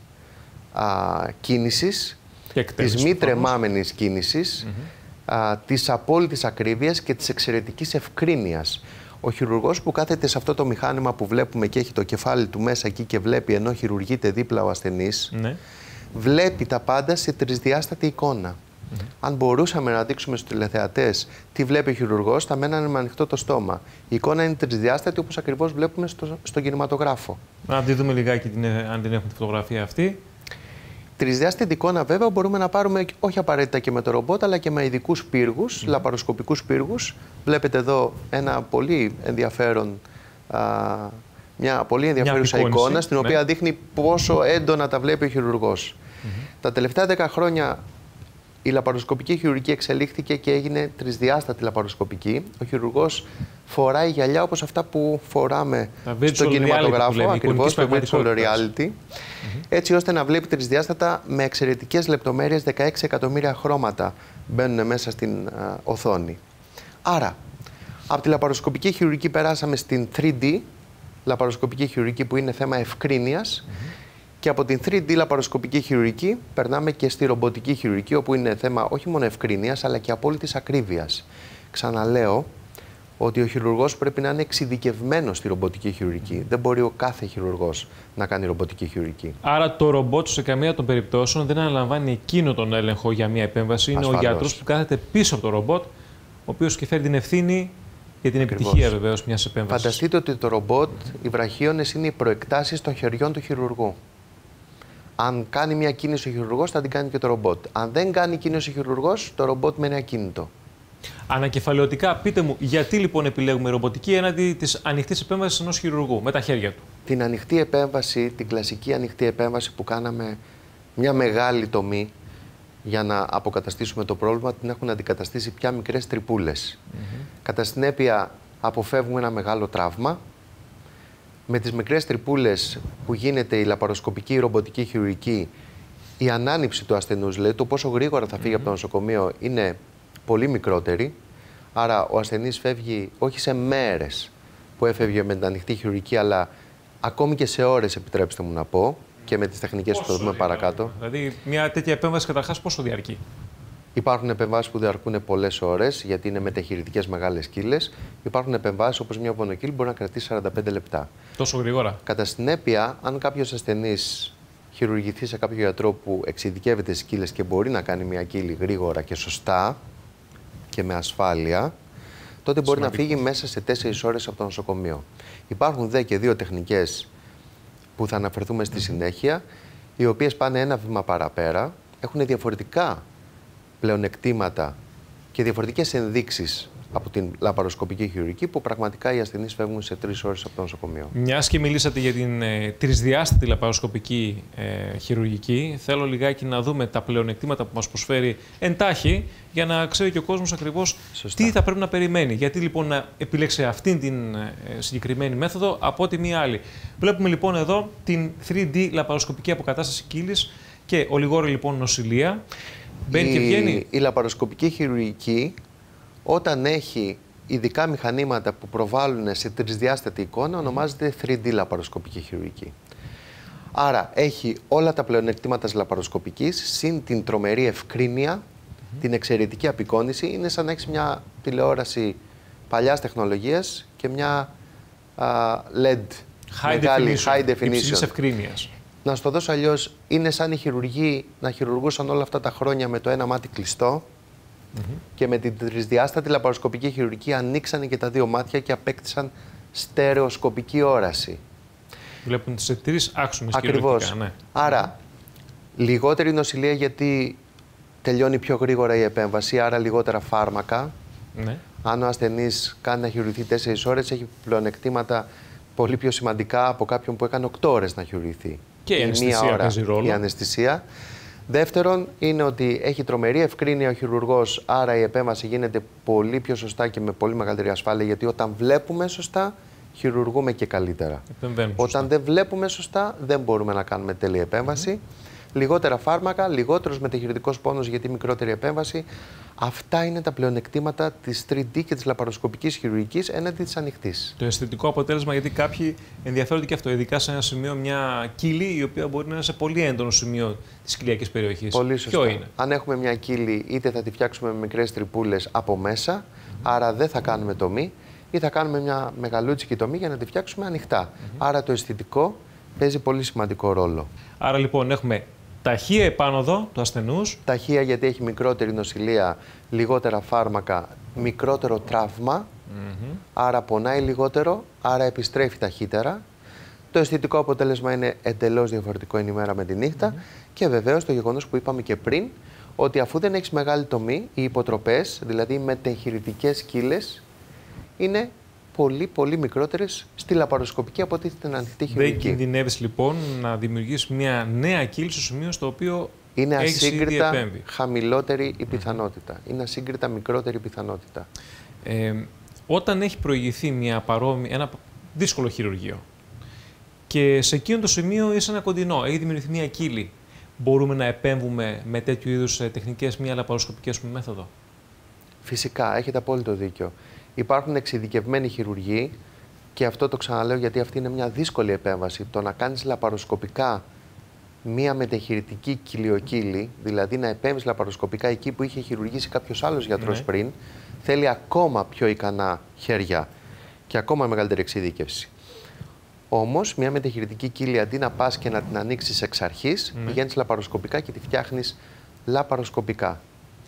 κίνησης, της μη τρεμάμενης κίνησης, της απόλυτης ακρίβειας και της εξαιρετικής ευκρίνειας. Ο χειρουργός που κάθεται σε αυτό το μηχάνημα που βλέπουμε και έχει το κεφάλι του μέσα εκεί και βλέπει ενώ χειρουργείται δίπλα ο ασθενής, βλέπει τα πάντα σε τρισδιάστατη εικόνα. Αν μπορούσαμε να δείξουμε στους τηλεθεατές τι βλέπει ο χειρουργός, θα μένανε με ανοιχτό το στόμα. Η εικόνα είναι τρισδιάστατη όπως ακριβώς βλέπουμε στον κινηματογράφο.
Να τη δούμε λιγάκι αν την έχουμε τη φωτογραφία αυτή.
Τρισδιάστατη εικόνα βέβαια μπορούμε να πάρουμε όχι απαραίτητα και με το ρομπότ, αλλά και με ειδικούς πύργους, λαπαροσκοπικούς πύργους. Βλέπετε εδώ ένα πολύ ενδιαφέρον, μια πολύ ενδιαφέρουσα εικόνα, στην οποία δείχνει πόσο έντονα τα βλέπει ο χειρουργός. Τα τελευταία 10 χρόνια η λαπαροσκοπική χειρουργική εξελίχθηκε και έγινε τρισδιάστατη λαπαροσκοπική. Ο χειρουργός φοράει γυαλιά όπως αυτά που φοράμε στον κινηματογράφο, ακριβώς το virtual reality, έτσι ώστε να βλέπει τρισδιάστατα με εξαιρετικές λεπτομέρειες. 16 εκατομμύρια χρώματα μπαίνουν μέσα στην οθόνη. Άρα, από τη λαπαροσκοπική χειρουργική περάσαμε στην 3D λαπαροσκοπική χειρουργική, που είναι θέμα ευκρίνειας. Και από την 3D λαπαροσκοπική χειρουργική περνάμε και στη ρομποτική χειρουργική, όπου είναι θέμα όχι μόνο ευκρίνειας, αλλά και απόλυτης ακρίβειας. Ξαναλέω ότι ο χειρουργός πρέπει να είναι εξειδικευμένος στη ρομποτική χειρουργική. Δεν μπορεί ο κάθε χειρουργός να κάνει ρομποτική χειρουργική.
Άρα το ρομπότ σε καμία των περιπτώσεων δεν αναλαμβάνει εκείνο τον έλεγχο για μια επέμβαση. Είναι ο γιατρός που κάθεται πίσω από το ρομπότ, ο οποίος και φέρει την ευθύνη για την επιτυχία βεβαίως μιας επέμβασης.
Φανταστείτε ότι το ρομπότ, οι βραχίονες είναι οι προεκτάσεις των χεριών του χειρουργού. Αν κάνει μια κίνηση ο χειρουργός, θα την κάνει και το ρομπότ. Αν δεν κάνει κίνηση ο χειρουργός, το ρομπότ μένει ακίνητο.
Ανακεφαλαιωτικά, πείτε μου, γιατί λοιπόν επιλέγουμε ρομποτική έναντι της ανοιχτής επέμβασης ενός χειρουργού με τα χέρια του?
Την ανοιχτή επέμβαση, την κλασική ανοιχτή επέμβαση που κάναμε μια μεγάλη τομή, για να αποκαταστήσουμε το πρόβλημα, την έχουν αντικαταστήσει πια μικρές τρυπούλες. Κατά συνέπεια, αποφεύγουμε ένα μεγάλο τραύμα. Με τις μικρές τρυπούλες που γίνεται η λαπαροσκοπική ή ρομποτική χειρουργική, η ανάνυψη του ασθενούς, δηλαδή το πόσο γρήγορα θα φύγει από το νοσοκομείο, είναι πολύ μικρότερη. Άρα ο ασθενής φεύγει όχι σε μέρες που έφευγε με την ανοιχτή χειρουργική, αλλά ακόμη και σε ώρες, επιτρέψτε μου να πω, και με τις τεχνικές που θα δούμε παρακάτω.
Δηλαδή, μια τέτοια επέμβαση καταρχάς πόσο διαρκεί?
Υπάρχουν επεμβάσεις που διαρκούν πολλές ώρες, γιατί είναι μεταχειρητικές μεγάλες κύλες. Υπάρχουν επεμβάσεις όπως μια βονοκύλη μπορεί να κρατήσει 45 λεπτά.
Τόσο γρήγορα?
Κατά συνέπεια, αν κάποιος ασθενής χειρουργηθεί σε κάποιο γιατρό που εξειδικεύεται στις κύλες και μπορεί να κάνει μια κύλη γρήγορα και σωστά και με ασφάλεια, τότε μπορεί να φύγει μέσα σε 4 ώρες από το νοσοκομείο. Υπάρχουν δε και 2 τεχνικές που θα αναφερθούμε στη συνέχεια, οι οποίες πάνε ένα βήμα παραπέρα, έχουν διαφορετικά πλεονεκτήματα και διαφορετικές ενδείξεις από την λαπαροσκοπική χειρουργική, που πραγματικά οι ασθενείς φεύγουν σε 3 ώρες από το νοσοκομείο.
Μιας και μιλήσατε για την τρισδιάστατη λαπαροσκοπική χειρουργική, θέλω λιγάκι να δούμε τα πλεονεκτήματα που μας προσφέρει εντάχει, για να ξέρει και ο κόσμος ακριβώς τι θα πρέπει να περιμένει. Γιατί λοιπόν να επιλέξει αυτήν την συγκεκριμένη μέθοδο από ό,τι μία άλλη. Βλέπουμε λοιπόν εδώ την 3D λαπαροσκοπική αποκατάσταση κύλης και ολιγόρη λοιπόν νοσηλεία. Μπαίνει και βγαίνει.
Η λαπαροσκοπική χειρουργική, όταν έχει ειδικά μηχανήματα που προβάλλουν σε τρισδιάστατη εικόνα, ονομάζεται 3D λαπαροσκοπική χειρουργική. Άρα έχει όλα τα πλεονεκτήματα της λαπαροσκοπικής, συν την τρομερή ευκρίνεια, την εξαιρετική απεικόνηση. Είναι σαν να έχεις μια τηλεόραση παλιάς τεχνολογίας και μια LED high definition.
Υψηλής ευκρίνειας.
Να σου το δώσω αλλιώς, είναι σαν οι χειρουργοί να χειρουργούσαν όλα αυτά τα χρόνια με το ένα μάτι κλειστό και με την τρισδιάστατη λαπαροσκοπική χειρουργική ανοίξανε και τα 2 μάτια και απέκτησαν στερεοσκοπική όραση.
Βλέπουν σε 3 άξονες
ακριβώς.
Ναι.
Άρα, λιγότερη νοσηλεία γιατί τελειώνει πιο γρήγορα η επέμβαση, άρα λιγότερα φάρμακα.
Ναι.
Αν ο ασθενής κάνει να χειρουργηθεί 4 ώρες, έχει πλεονεκτήματα πολύ πιο σημαντικά από κάποιον που έκανε 8 ώρες να χειρουργηθεί.
Και η αναισθησία παίζει ρόλο.
Η αναισθησία. Δεύτερον, είναι ότι έχει τρομερή ευκρίνεια ο χειρουργός, άρα η επέμβαση γίνεται πολύ πιο σωστά και με πολύ μεγαλύτερη ασφάλεια, γιατί όταν βλέπουμε σωστά, χειρουργούμε και καλύτερα. Όταν δεν βλέπουμε σωστά, δεν μπορούμε να κάνουμε τέλεια επέμβαση. Λιγότερα φάρμακα, λιγότερος μεταχειρητικός πόνος γιατί μικρότερη επέμβαση. Αυτά είναι τα πλεονεκτήματα της 3D και της λαπαροσκοπικής χειρουργικής έναντι της ανοιχτής.
Το αισθητικό αποτέλεσμα, γιατί κάποιοι ενδιαφέρονται και αυτό, ειδικά σε ένα σημείο, μια κύλη η οποία μπορεί να είναι σε πολύ έντονο σημείο της κοιλιακής περιοχής.
Πολύ σωστά.
Ποιο είναι?
Αν έχουμε μια κύλη, είτε θα τη φτιάξουμε με μικρές τρυπούλες από μέσα, άρα δεν θα κάνουμε τομή, ή θα κάνουμε μια μεγαλούτσικη τομή για να τη φτιάξουμε ανοιχτά. Άρα το αισθητικό παίζει πολύ σημαντικό ρόλο.
Άρα λοιπόν έχουμε ταχεία επάνωδο του ασθενούς.
Ταχεία γιατί έχει μικρότερη νοσηλεία, λιγότερα φάρμακα, μικρότερο τραύμα, άρα πονάει λιγότερο, άρα επιστρέφει ταχύτερα. Το αισθητικό αποτέλεσμα είναι εντελώς διαφορετικό η ημέρα με τη νύχτα και βεβαίως το γεγονός που είπαμε και πριν, ότι αφού δεν έχεις μεγάλη τομή, οι υποτροπές, δηλαδή οι μετεχειρητικές κύλες, είναι πολύ μικρότερες στη λαπαροσκοπική από ότι στην ανοιχτή χειρουργική.
Δεν κινδυνεύεις λοιπόν να δημιουργήσεις μια νέα κύλη στο σημείο στο οποίο
είναι
έχεις ήδη
ασύγκριτα
επέμβει.
Χαμηλότερη η πιθανότητα. Είναι ασύγκριτα μικρότερη η πιθανότητα.
Όταν έχει προηγηθεί ένα δύσκολο χειρουργείο και σε εκείνο το σημείο είσαι ένα κοντινό, έχει δημιουργηθεί μια κύλη, μπορούμε να επέμβουμε με τέτοιου είδους τεχνικές, μια λαπαροσκοπική μέθοδο?
Φυσικά, έχετε απόλυτο δίκιο. Υπάρχουν εξειδικευμένοι χειρουργοί και αυτό το ξαναλέω γιατί αυτή είναι μια δύσκολη επέμβαση. Το να κάνεις λαπαροσκοπικά μία μεταχειρητική κοιλιοκύλη, δηλαδή να επέμβεις λαπαροσκοπικά εκεί που είχε χειρουργήσει κάποιος άλλος γιατρός πριν, θέλει ακόμα πιο ικανά χέρια και ακόμα μεγαλύτερη εξειδίκευση. Όμως, μια μεταχειρητική κύλη αντί να πας και να την ανοίξεις εξ αρχής, πηγαίνεις λαπαροσκοπικά και τη φτιάχνεις λαπαροσκοπικά.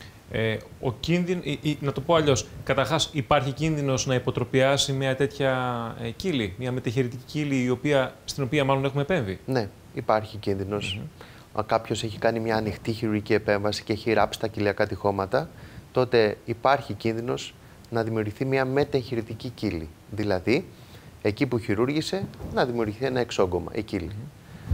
Να το πω αλλιώς, καταρχάς υπάρχει κίνδυνος να υποτροπιάσει μια τέτοια κύλη, μια μεταχειρητική κύλη στην οποία μάλλον έχουμε επέμβει?
Ναι, υπάρχει κίνδυνος. Αν κάποιος έχει κάνει μια ανοιχτή χειρουργική επέμβαση και έχει ράψει τα κοιλιακά τυχώματα, τότε υπάρχει κίνδυνος να δημιουργηθεί μια μεταχειρητική κύλη. Δηλαδή, εκεί που χειρούργησε, να δημιουργηθεί ένα εξόγκωμα, η κύλη.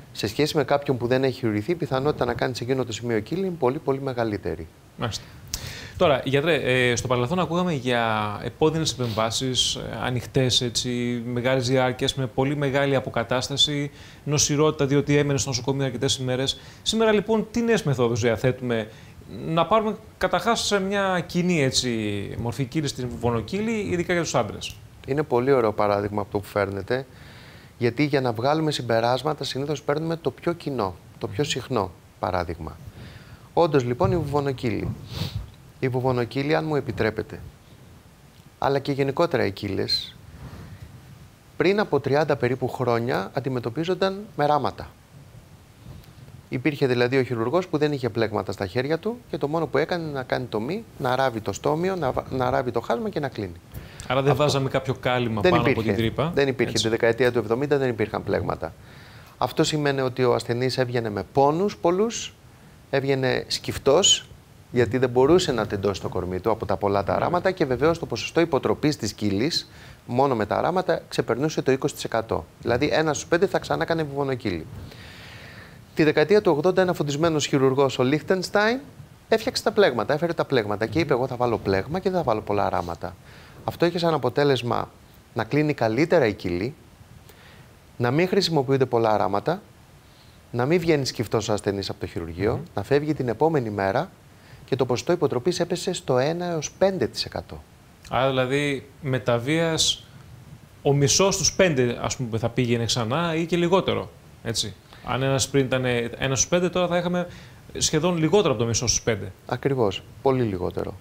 σε σχέση με κάποιον που δεν έχει χειρουργηθεί, η πιθανότητα να κάνει σε εκείνο το σημείο κύλη είναι πολύ, πολύ μεγαλύτερη.
Μάλιστα. Τώρα, γιατρέ, στο παρελθόν ακούγαμε για επώδυνες επεμβάσεις, ανοιχτές, μεγάλες διάρκειες, με πολύ μεγάλη αποκατάσταση, νοσηρότητα, διότι έμενε στο νοσοκομείο αρκετές ημέρες. Σήμερα, λοιπόν, τι νέες μεθόδους διαθέτουμε να πάρουμε καταρχάς σε μια κοινή μορφή κύλης στην βουβονοκύλη, ειδικά για τους άντρες? Είναι
πολύ ωραίο παράδειγμα αυτό που φέρνετε, γιατί για να βγάλουμε συμπεράσματα συνήθως παίρνουμε το πιο κοινό, το πιο συχνό παράδειγμα. Όντως, λοιπόν, η βουβονοκύλη. Η βουβονοκύλη, αν μου επιτρέπετε, αλλά και γενικότερα οι κύλες, πριν από 30 περίπου χρόνια αντιμετωπίζονταν με ράματα. Υπήρχε δηλαδή ο χειρουργός που δεν είχε πλέγματα στα χέρια του και το μόνο που έκανε να κάνει τομή, να ράβει το στόμιο, να ράβει το χάσμα και να κλείνει.
Άρα δεν βάζαμε κάποιο κάλυμα πάνω από την τρύπα.
Δεν υπήρχε. Τη δεκαετία του 70 δεν υπήρχαν πλέγματα. Αυτό σημαίνει ότι ο ασθενής έβγαινε με πόνους πολλούς, έβγαινε σκυφτός, γιατί δεν μπορούσε να τεντώσει το κορμί του από τα πολλά τα ράματα και βεβαίως το ποσοστό υποτροπής της κύλης μόνο με τα ράματα ξεπερνούσε το 20%. Δηλαδή 1 στους 5 θα ξανά έκανε βουβονοκύλη. Τη δεκαετία του 80 ένα φωτισμένος χειρουργός, ο Λίχτενστάιν, έφτιαξε τα πλέγματα, έφερε τα πλέγματα και είπε: εγώ θα βάλω πλέγμα και δεν θα βάλω πολλά ράματα. Αυτό είχε σαν αποτέλεσμα να κλείνει καλύτερα η κύλη, να μην χρησιμοποιούνται πολλά ράματα, να μην βγαίνει σκυφτός ο ασθενής από το χειρουργείο, να φεύγει την επόμενη μέρα και το ποσοστό υποτροπής έπεσε στο 1 έως 5%.
Άρα δηλαδή με τα βίας ο μισός στους 5 ας πούμε, θα πήγαινε ξανά ή και λιγότερο, έτσι. Αν ένας πριν ήταν 1 στους 5, τώρα θα είχαμε σχεδόν λιγότερο από το μισό στους 5.
Ακριβώς, πολύ λιγότερο.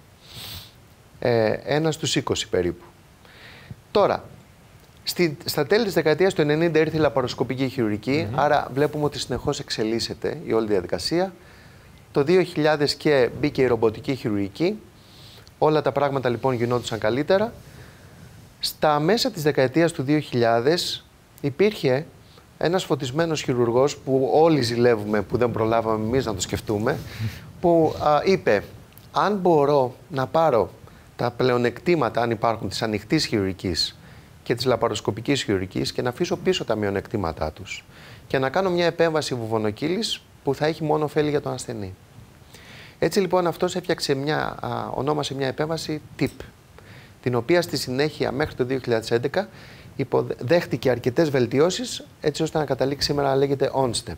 1 στους 20 περίπου. Τώρα, στα τέλη της δεκαετίας του 90 ήρθε η λαπαροσκοπική χειρουργική, άρα βλέπουμε ότι συνεχώς εξελίσσεται η όλη διαδικασία. Το 2000 και μπήκε η ρομποτική χειρουργική. Όλα τα πράγματα λοιπόν γινόντουσαν καλύτερα. Στα μέσα της δεκαετίας του 2000 υπήρχε ένας φωτισμένος χειρουργός που όλοι ζηλεύουμε που δεν προλάβαμε εμείς να το σκεφτούμε, που είπε: αν μπορώ να πάρω τα πλεονεκτήματα, αν υπάρχουν, της ανοιχτής χειρουργικής και της λαπαροσκοπικής χειρουργικής και να αφήσω πίσω τα μειονεκτήματά τους και να κάνω μια επέμβαση βουβονοκύλης που θα έχει μόνο ωφέλη για τον ασθενή. Έτσι λοιπόν αυτός έφτιαξε ονόμασε μια επέμβαση TIP, την οποία στη συνέχεια μέχρι το 2011 δέχτηκε αρκετές βελτιώσεις έτσι ώστε να καταλήξει σήμερα να λέγεται OnStep.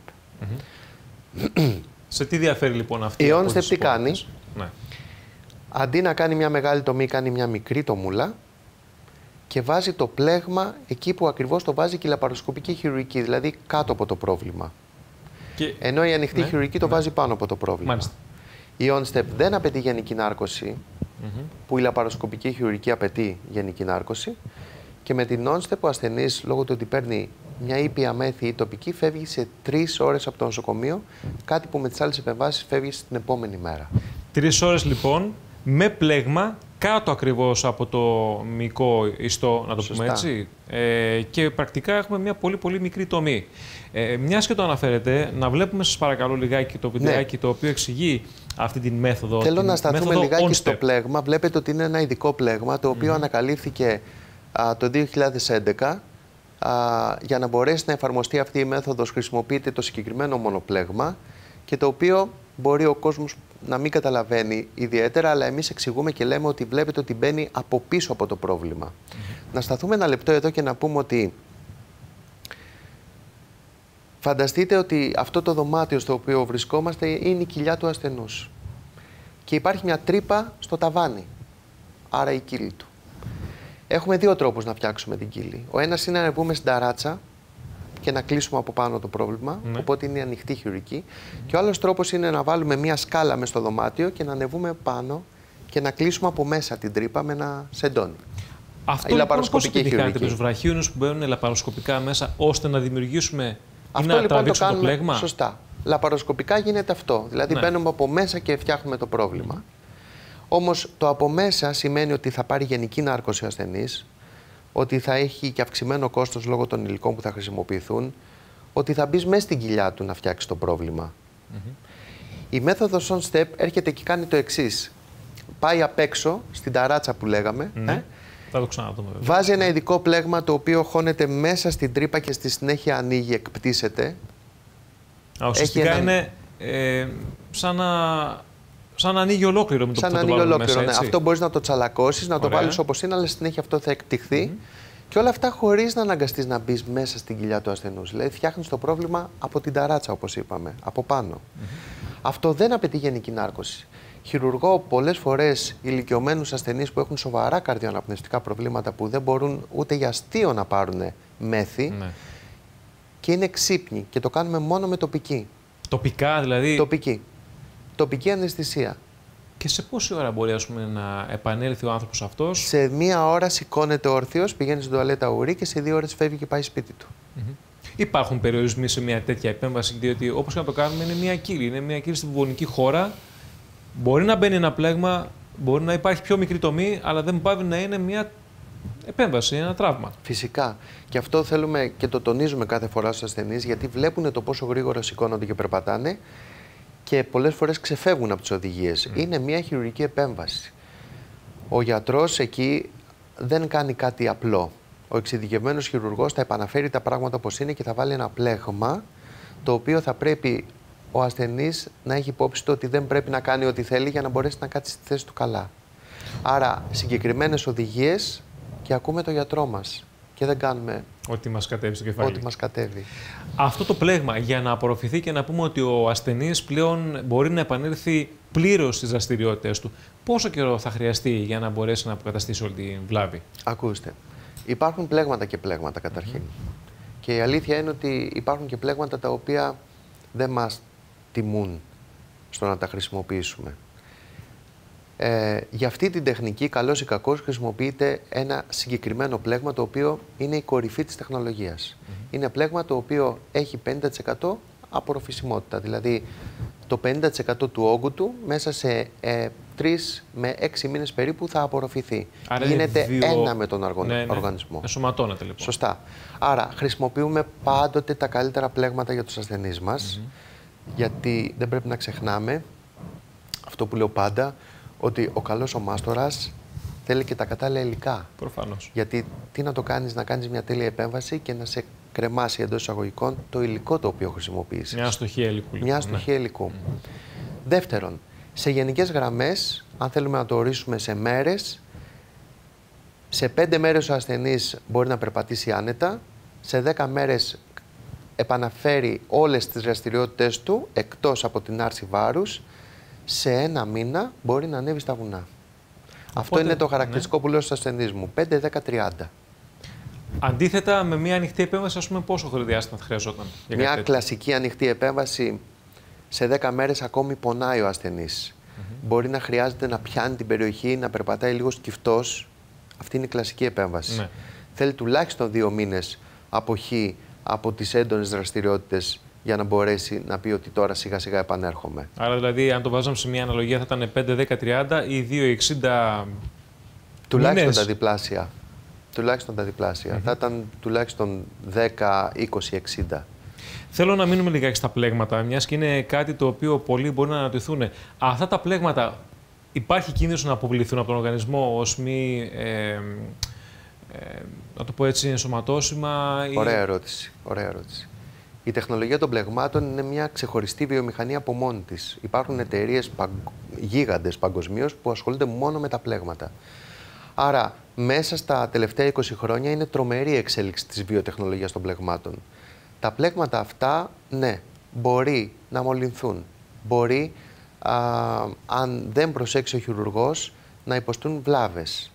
Σε τι διαφέρει λοιπόν αυτή
η OnStep? Τι κάνει? Ναι. Αντί να κάνει μια μεγάλη τομή, κάνει μια μικρή τομούλα και βάζει το πλέγμα εκεί που ακριβώς το βάζει και η λαπαροσκοπική χειρουργική, δηλαδή κάτω από το πρόβλημα. Ενώ η ανοιχτή χειρουργική το βάζει πάνω από το πρόβλημα.
Μάλιστα.
Η OnStep δεν απαιτεί γενική νάρκωση, που η λαπαροσκοπική χειρουργική απαιτεί γενική νάρκωση, και με την OnStep ο ασθενής, λόγω του ότι παίρνει μια ήπια μέθη ή τοπική, φεύγει σε 3 ώρες από το νοσοκομείο, κάτι που με τις άλλες επεμβάσεις φεύγει στην επόμενη μέρα.
3 ώρες λοιπόν, με πλέγμα, κάτω ακριβώς από το μυϊκό ιστό, να το πούμε έτσι, και πρακτικά έχουμε μια πολύ πολύ μικρή τομή. Μιας και το αναφέρετε, να βλέπουμε σας παρακαλώ λιγάκι το βιντεάκι το οποίο εξηγεί αυτή την μέθοδο.
Θέλω να σταθούμε λιγάκι στο πλέγμα. Βλέπετε ότι είναι ένα ειδικό πλέγμα το οποίο ανακαλύφθηκε το 2011. Για να μπορέσει να εφαρμοστεί αυτή η μέθοδος χρησιμοποιείται το συγκεκριμένο μονοπλέγμα και το οποίο μπορεί ο κόσμος να μην καταλαβαίνει ιδιαίτερα, αλλά εμείς εξηγούμε και λέμε ότι βλέπετε ότι μπαίνει από πίσω από το πρόβλημα. Να σταθούμε ένα λεπτό εδώ και να πούμε ότι φανταστείτε ότι αυτό το δωμάτιο στο οποίο βρισκόμαστε είναι η κοιλιά του ασθενούς και υπάρχει μια τρύπα στο ταβάνι, άρα η κύλη του. Έχουμε 2 τρόπους να φτιάξουμε την κύλη. Ο ένας είναι να μπούμε στην ταράτσα και να κλείσουμε από πάνω το πρόβλημα, οπότε είναι η ανοιχτή χειρουργική. Και ο άλλος τρόπος είναι να βάλουμε μια σκάλα μες στο δωμάτιο και να ανεβούμε πάνω και να κλείσουμε από μέσα την τρύπα με ένα σεντόνι.
Αυτό λοιπόν πώς επιτυχάνεται με τους βραχίονους που μπαίνουν λαπαροσκοπικά μέσα, ώστε να δημιουργήσουμε ή να τραβήξουμε το πλέγμα?
Σωστά. Λαπαροσκοπικά γίνεται αυτό. Δηλαδή μπαίνουμε από μέσα και φτιάχνουμε το πρόβλημα. Όμως το από μέσα σημαίνει ότι θα πάρει γενική νάρκωση ο ασθενής, ότι θα έχει και αυξημένο κόστος λόγω των υλικών που θα χρησιμοποιηθούν, ότι θα μπεις μέσα στην κοιλιά του να φτιάξει το πρόβλημα. Η μέθοδος OnStep έρχεται και κάνει το εξής. Πάει απ' έξω, στην ταράτσα που λέγαμε,
θα το ξαναδούμε,
βάζει ένα ειδικό πλέγμα το οποίο χώνεται μέσα στην τρύπα και στη συνέχεια ανοίγει, εκπτύσσεται
Ουσιαστικά είναι σαν να ανοίγει ολόκληρο με το που το βάλουμε μέσα, έτσι.
Αυτό μπορείς να το τσαλακώσεις, να το βάλεις όπως είναι, αλλά συνέχεια αυτό θα εκτυχθεί. Και όλα αυτά χωρίς να αναγκαστείς να μπεις μέσα στην κοιλιά του ασθενούς. Δηλαδή, φτιάχνεις το πρόβλημα από την ταράτσα, όπως είπαμε, από πάνω. Αυτό δεν απαιτεί γενική νάρκωση. Χειρουργώ πολλές φορές ηλικιωμένους ασθενείς που έχουν σοβαρά καρδιοαναπνευστικά προβλήματα που δεν μπορούν ούτε για αστείο να πάρουν μέθη και είναι ξύπνοι και το κάνουμε μόνο με τοπική.
Τοπικά δηλαδή?
Τοπική αναισθησία.
Και σε πόση ώρα μπορεί να επανέλθει ο άνθρωπος αυτός?
Σε 1 ώρα σηκώνεται όρθιος, πηγαίνει στην τουαλέτα ουρή και σε 2 ώρες φεύγει και πάει σπίτι του.
Υπάρχουν περιορισμοί σε μια τέτοια επέμβαση, διότι όπως και να το κάνουμε είναι μια κύλη. Είναι μια κύλη στη βουβονική χώρα. Μπορεί να μπαίνει ένα πλέγμα, μπορεί να υπάρχει πιο μικρή τομή, αλλά δεν πάβει να είναι μια επέμβαση, ένα τραύμα.
Φυσικά. Και αυτό θέλουμε και το τονίζουμε κάθε φορά στους ασθενείς, γιατί βλέπουν το πόσο γρήγορα σηκώνονται και περπατάνε και πολλές φορές ξεφεύγουν από τις οδηγίες. Είναι μια χειρουργική επέμβαση. Ο γιατρός εκεί δεν κάνει κάτι απλό. Ο εξειδικευμένος χειρουργός θα επαναφέρει τα πράγματα όπως είναι και θα βάλει ένα πλέγμα, το οποίο θα πρέπει ο ασθενής να έχει υπόψη του ότι δεν πρέπει να κάνει ό,τι θέλει για να μπορέσει να κάτσει στη θέση του καλά. Άρα, συγκεκριμένες οδηγίες και ακούμε το γιατρό μας. Και δεν κάνουμε
ό,τι μας κατέβει στο κεφάλι.
Ό,τι μας κατέβει.
Αυτό το πλέγμα, για να απορροφηθεί και να πούμε ότι ο ασθενής πλέον μπορεί να επανέλθει πλήρως στις δραστηριότητες του, πόσο καιρό θα χρειαστεί για να μπορέσει να αποκαταστήσει όλη τη βλάβη?
Ακούστε. Υπάρχουν πλέγματα και πλέγματα καταρχήν. Και η αλήθεια είναι ότι υπάρχουν και πλέγματα τα οποία δεν μας τιμούν στο να τα χρησιμοποιήσουμε. Για αυτή την τεχνική, καλώς ή κακώς, χρησιμοποιείται ένα συγκεκριμένο πλέγμα το οποίο είναι η κορυφή της τεχνολογίας. Είναι πλέγμα το οποίο έχει 50% απορροφησιμότητα, δηλαδή το 50% του όγκου του μέσα σε 3 με 6 μήνες περίπου θα απορροφηθεί.
Άρα
γίνεται ένα με τον οργανισμό.
Ενσωματώνεται λοιπόν.
Σωστά. Άρα χρησιμοποιούμε πάντοτε τα καλύτερα πλέγματα για τους ασθενείς μας, γιατί δεν πρέπει να ξεχνάμε αυτό που λέω πάντα, ότι ο καλός ο μάστορας θέλει και τα κατάλληλα υλικά.
Προφανώς.
Γιατί τι να το κάνεις, να κάνεις μια τέλεια επέμβαση και να σε κρεμάσει εντός εισαγωγικών το υλικό το οποίο χρησιμοποιήσεις.
Μια αστοχία υλικού.
Μια αστοχία υλικού. Δεύτερον, σε γενικές γραμμές, αν θέλουμε να το ορίσουμε σε μέρες, σε 5 μέρες ο ασθενής μπορεί να περπατήσει άνετα, σε 10 μέρες επαναφέρει όλες τις δραστηριότητες του, εκτός από την άρση βάρους, σε 1 μήνα μπορεί να ανέβει στα βουνά. Αυτό είναι το χαρακτηριστικό που λέω στους ασθενείς μου, 5, 10, 30.
Αντίθετα, με μια ανοιχτή επέμβαση, ας πούμε, πόσο διάστημα θα χρειαζόταν?
Μια κλασική ανοιχτή επέμβαση, σε 10 μέρες ακόμη πονάει ο ασθενής. Μπορεί να χρειάζεται να πιάνει την περιοχή, να περπατάει λίγο σκυφτός. Αυτή είναι η κλασική επέμβαση. Θέλει τουλάχιστον 2 μήνες αποχή από τις έντονες δραστηριότητες για να μπορέσει να πει ότι τώρα σιγά σιγά επανέρχομαι.
Άρα δηλαδή, αν το βάζαμε σε μια αναλογία, θα ήταν 5, 10, 30 ή 2, 60
τουλάχιστον
μήνες.
Τα διπλάσια. Τουλάχιστον τα διπλάσια. Θα ήταν τουλάχιστον 10, 20, 60.
Θέλω να μείνουμε λιγάκι στα πλέγματα, μιας και είναι κάτι το οποίο πολλοί μπορεί να αναρωτηθούν. Αυτά τα πλέγματα υπάρχει κίνδυνος να αποβληθούν από τον οργανισμό ως μη, να το πω έτσι, ενσωματώσιμα?
Ωραία ερώτηση. Ωραία ερώτηση. Η τεχνολογία των πλεγμάτων είναι μια ξεχωριστή βιομηχανία από μόνη της. Υπάρχουν εταιρείες γίγαντες παγκοσμίως που ασχολούνται μόνο με τα πλέγματα. Άρα, μέσα στα τελευταία 20 χρόνια είναι τρομερή εξέλιξη της βιοτεχνολογίας των πλεγμάτων. Τα πλέγματα αυτά, ναι, μπορεί να μολυνθούν. Μπορεί, αν δεν προσέξει ο χειρουργός, να υποστούν βλάβες.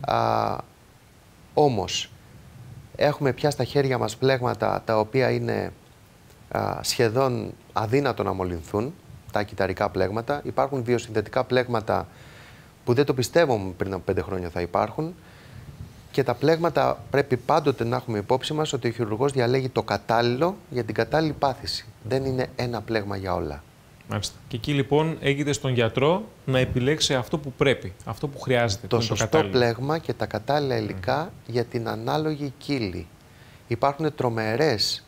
Όμως, έχουμε πια στα χέρια μας πλέγματα τα οποία είναι σχεδόν αδύνατο να μολυνθούν, τα κυταρικά πλέγματα. Υπάρχουν βιοσυνθετικά πλέγματα που δεν το πιστεύω πριν από 5 χρόνια θα υπάρχουν. Και τα πλέγματα πρέπει πάντοτε να έχουμε υπόψη μας ότι ο χειρουργός διαλέγει το κατάλληλο για την κατάλληλη πάθηση. Δεν είναι ένα πλέγμα για όλα.
Μάλιστα. Και εκεί λοιπόν έγινε στον γιατρό να επιλέξει αυτό που πρέπει, αυτό που χρειάζεται.
Το σωστό πλέγμα και τα κατάλληλα υλικά για την ανάλογη κύλη. Υπάρχουν τρομερές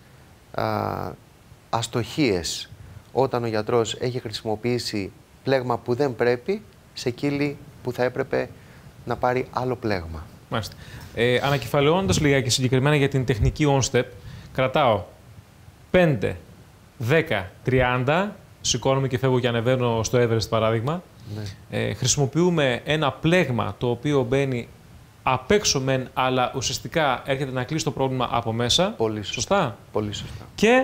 αστοχίες όταν ο γιατρός έχει χρησιμοποιήσει πλέγμα που δεν πρέπει σε κύλη που θα έπρεπε να πάρει άλλο πλέγμα.
Μάλιστα. Ανακεφαλαιώνοντας λιγάκι συγκεκριμένα για την τεχνική on-step, κρατάω 5, 10-30, σηκώνομαι και φεύγω και ανεβαίνω στο Everest παράδειγμα. Ναι. Χρησιμοποιούμε ένα πλέγμα το οποίο μπαίνει απ' έξω μεν, αλλά ουσιαστικά έρχεται να κλείσει το πρόβλημα από μέσα.
Πολύ
σωστά.
Πολύ σωστά.
Και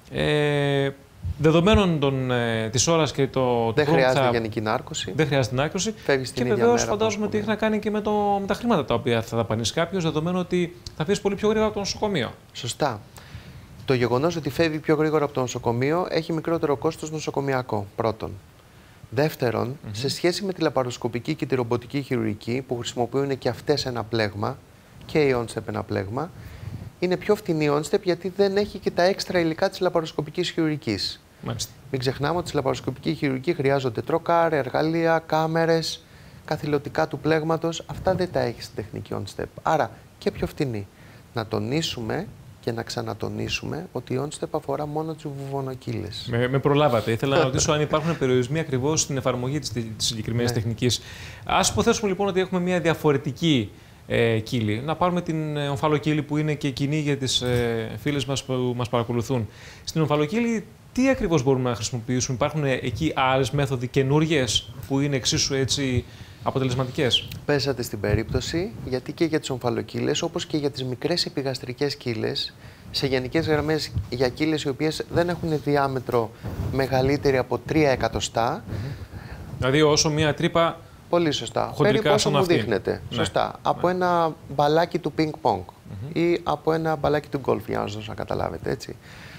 δεδομένων της ώρας και το
δεν χρειάζεται γενική νάρκωση.
Δεν χρειάζεται νάρκωση.
Και
βεβαίως φαντάζομαι ότι έχει να κάνει και με τα χρήματα τα οποία θα δαπανίσει κάποιος, δεδομένου ότι θα φύγει πολύ πιο γρήγορα από το νοσοκομείο.
Σωστά. Το γεγονός ότι φεύγει πιο γρήγορα από το νοσοκομείο έχει μικρότερο κόστος νοσοκομιακό, πρώτον. Δεύτερον, σε σχέση με τη λαπαροσκοπική και τη ρομποτική χειρουργική, που χρησιμοποιούν και αυτές ένα πλέγμα, και η OnStep ένα πλέγμα, είναι πιο φτηνή η OnStep γιατί δεν έχει και τα έξτρα υλικά της λαπαροσκοπικής χειρουργικής. Μην ξεχνάμε ότι στη λαπαροσκοπική χειρουργική χρειάζονται τροκάρ, εργαλεία, κάμερες, καθηλωτικά του πλέγματος. Αυτά δεν τα έχει στην τεχνική OnStep. Άρα και πιο φτηνή. Να τονίσουμε και να ξανατονίσουμε ότι η OnStep αφορά μόνο τις βουβονοκύλες.
Με προλάβατε. Ήθελα να ρωτήσω αν υπάρχουν περιορισμοί ακριβώς στην εφαρμογή της συγκεκριμένης τεχνικής. Ας υποθέσουμε λοιπόν ότι έχουμε μια διαφορετική κύλη. Να πάρουμε την ομφαλοκύλη που είναι και κοινή για τις φίλες μας που μας παρακολουθούν. Στην ομφαλοκύλη τι ακριβώς μπορούμε να χρησιμοποιήσουμε? Υπάρχουν εκεί άλλες μέθοδοι καινούργιες που είναι εξίσου έτσι αποτελεσματικές?
Πέσατε στην περίπτωση, γιατί και για τις ομφαλοκύλες, όπως και για τις μικρές επιγαστρικές κύλες, σε γενικές γραμμές για κύλες οι οποίες δεν έχουν διάμετρο μεγαλύτερη από 3 εκατοστά.
Δηλαδή όσο μία τρύπα.
Πολύ σωστά. Περίπου όσο μου δείχνετε. Ναι. Σωστά. Από ένα μπαλάκι του ping-pong ή από ένα μπαλάκι του golf, για να σας δώσω να καταλάβετε, έτσι.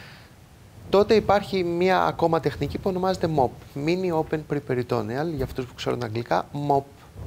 Τότε υπάρχει μία ακόμα τεχνική που ονομάζεται MOP, Mini Open Preperitoneal, για αυτούς που ξέρουν αγγλικά, MOP,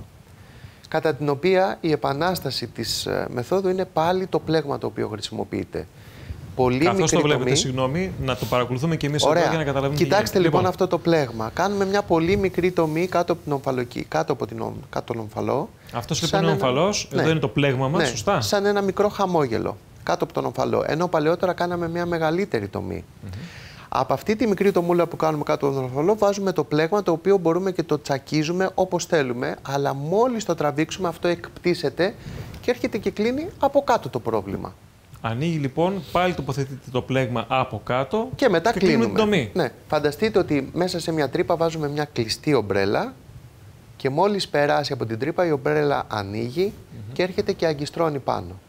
κατά την οποία η επανάσταση της μεθόδου είναι πάλι το πλέγμα το οποίο χρησιμοποιείται.
Καθώς το βλέπετε, συγγνώμη, να το παρακολουθούμε και εμείς εδώ για να καταλαβαίνουμε.
Κοιτάξτε λοιπόν αυτό το πλέγμα. Κάνουμε μια πολύ μικρή τομή κάτω από την ομφαλοκή, κάτω τον ομφαλό.
Αυτός λοιπόν είναι ο ομφαλός, εδώ είναι το πλέγμα μας, σωστά.
Σαν ένα μικρό χαμόγελο κάτω από τον ομφαλό. Ενώ παλαιότερα κάναμε μια μεγαλύτερη τομή. Από αυτή τη μικρή τομούλα που κάνουμε κάτω από τον ομφαλό βάζουμε το πλέγμα, το οποίο μπορούμε και το τσακίζουμε όπως θέλουμε, αλλά μόλις το τραβήξουμε αυτό εκπτύσσεται και έρχεται και κλείνει από κάτω το πρόβλημα.
Ανοίγει λοιπόν, πάλι τοποθετείτε το πλέγμα από κάτω
και μετά κλείνουμε
την τομή.
Ναι. Φανταστείτε ότι μέσα σε μια τρύπα βάζουμε μια κλειστή ομπρέλα και μόλις περάσει από την τρύπα η ομπρέλα ανοίγει και έρχεται και αγκιστρώνει πάνω.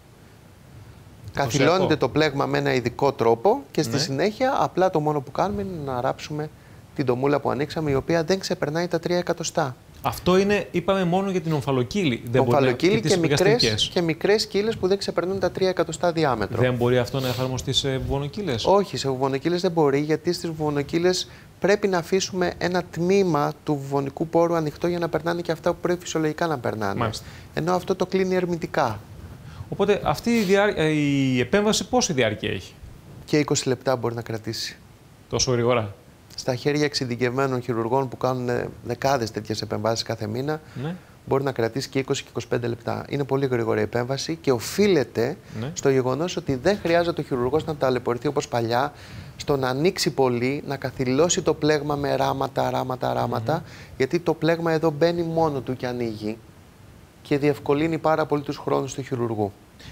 Καθυλώνεται το πλέγμα με ένα ειδικό τρόπο και στη συνέχεια απλά το μόνο που κάνουμε είναι να ράψουμε την τομούλα που ανοίξαμε, η οποία δεν ξεπερνάει τα 3 εκατοστά.
Αυτό είναι, είπαμε, μόνο για την ομφαλοκύλη.
Ομφαλοκύλη και μικρές κύλες που δεν ξεπερνούν τα 3 εκατοστά διάμετρο.
Δεν μπορεί αυτό να εφαρμοστεί σε βουβονοκύλες?
Όχι, σε βουβονοκύλες δεν μπορεί, γιατί στις βουβονοκύλες πρέπει να αφήσουμε ένα τμήμα του βουβονικού πόρου ανοιχτό για να περνάνε και αυτά που πρέπει φυσιολογικά να περνάνε. Μάλιστα. Ενώ αυτό το κλείνει ερμητικά.
Οπότε αυτή η επέμβαση πόση διάρκεια έχει?
Και 20 λεπτά μπορεί να κρατήσει.
Τόσο γρήγορα?
Στα χέρια εξειδικευμένων χειρουργών που κάνουν δεκάδες τέτοιες επεμβάσεις κάθε μήνα, μπορεί να κρατήσει και 20 και 25 λεπτά. Είναι πολύ γρήγορη η επέμβαση και οφείλεται στο γεγονός ότι δεν χρειάζεται ο χειρουργός να ταλαιπωρηθεί όπως παλιά, στο να ανοίξει πολύ, να καθυλώσει το πλέγμα με ράματα, γιατί το πλέγμα εδώ μπαίνει μόνο του και ανοίγει και διευκολύνει πάρα πολύ τους χρόνους του χειρουργού.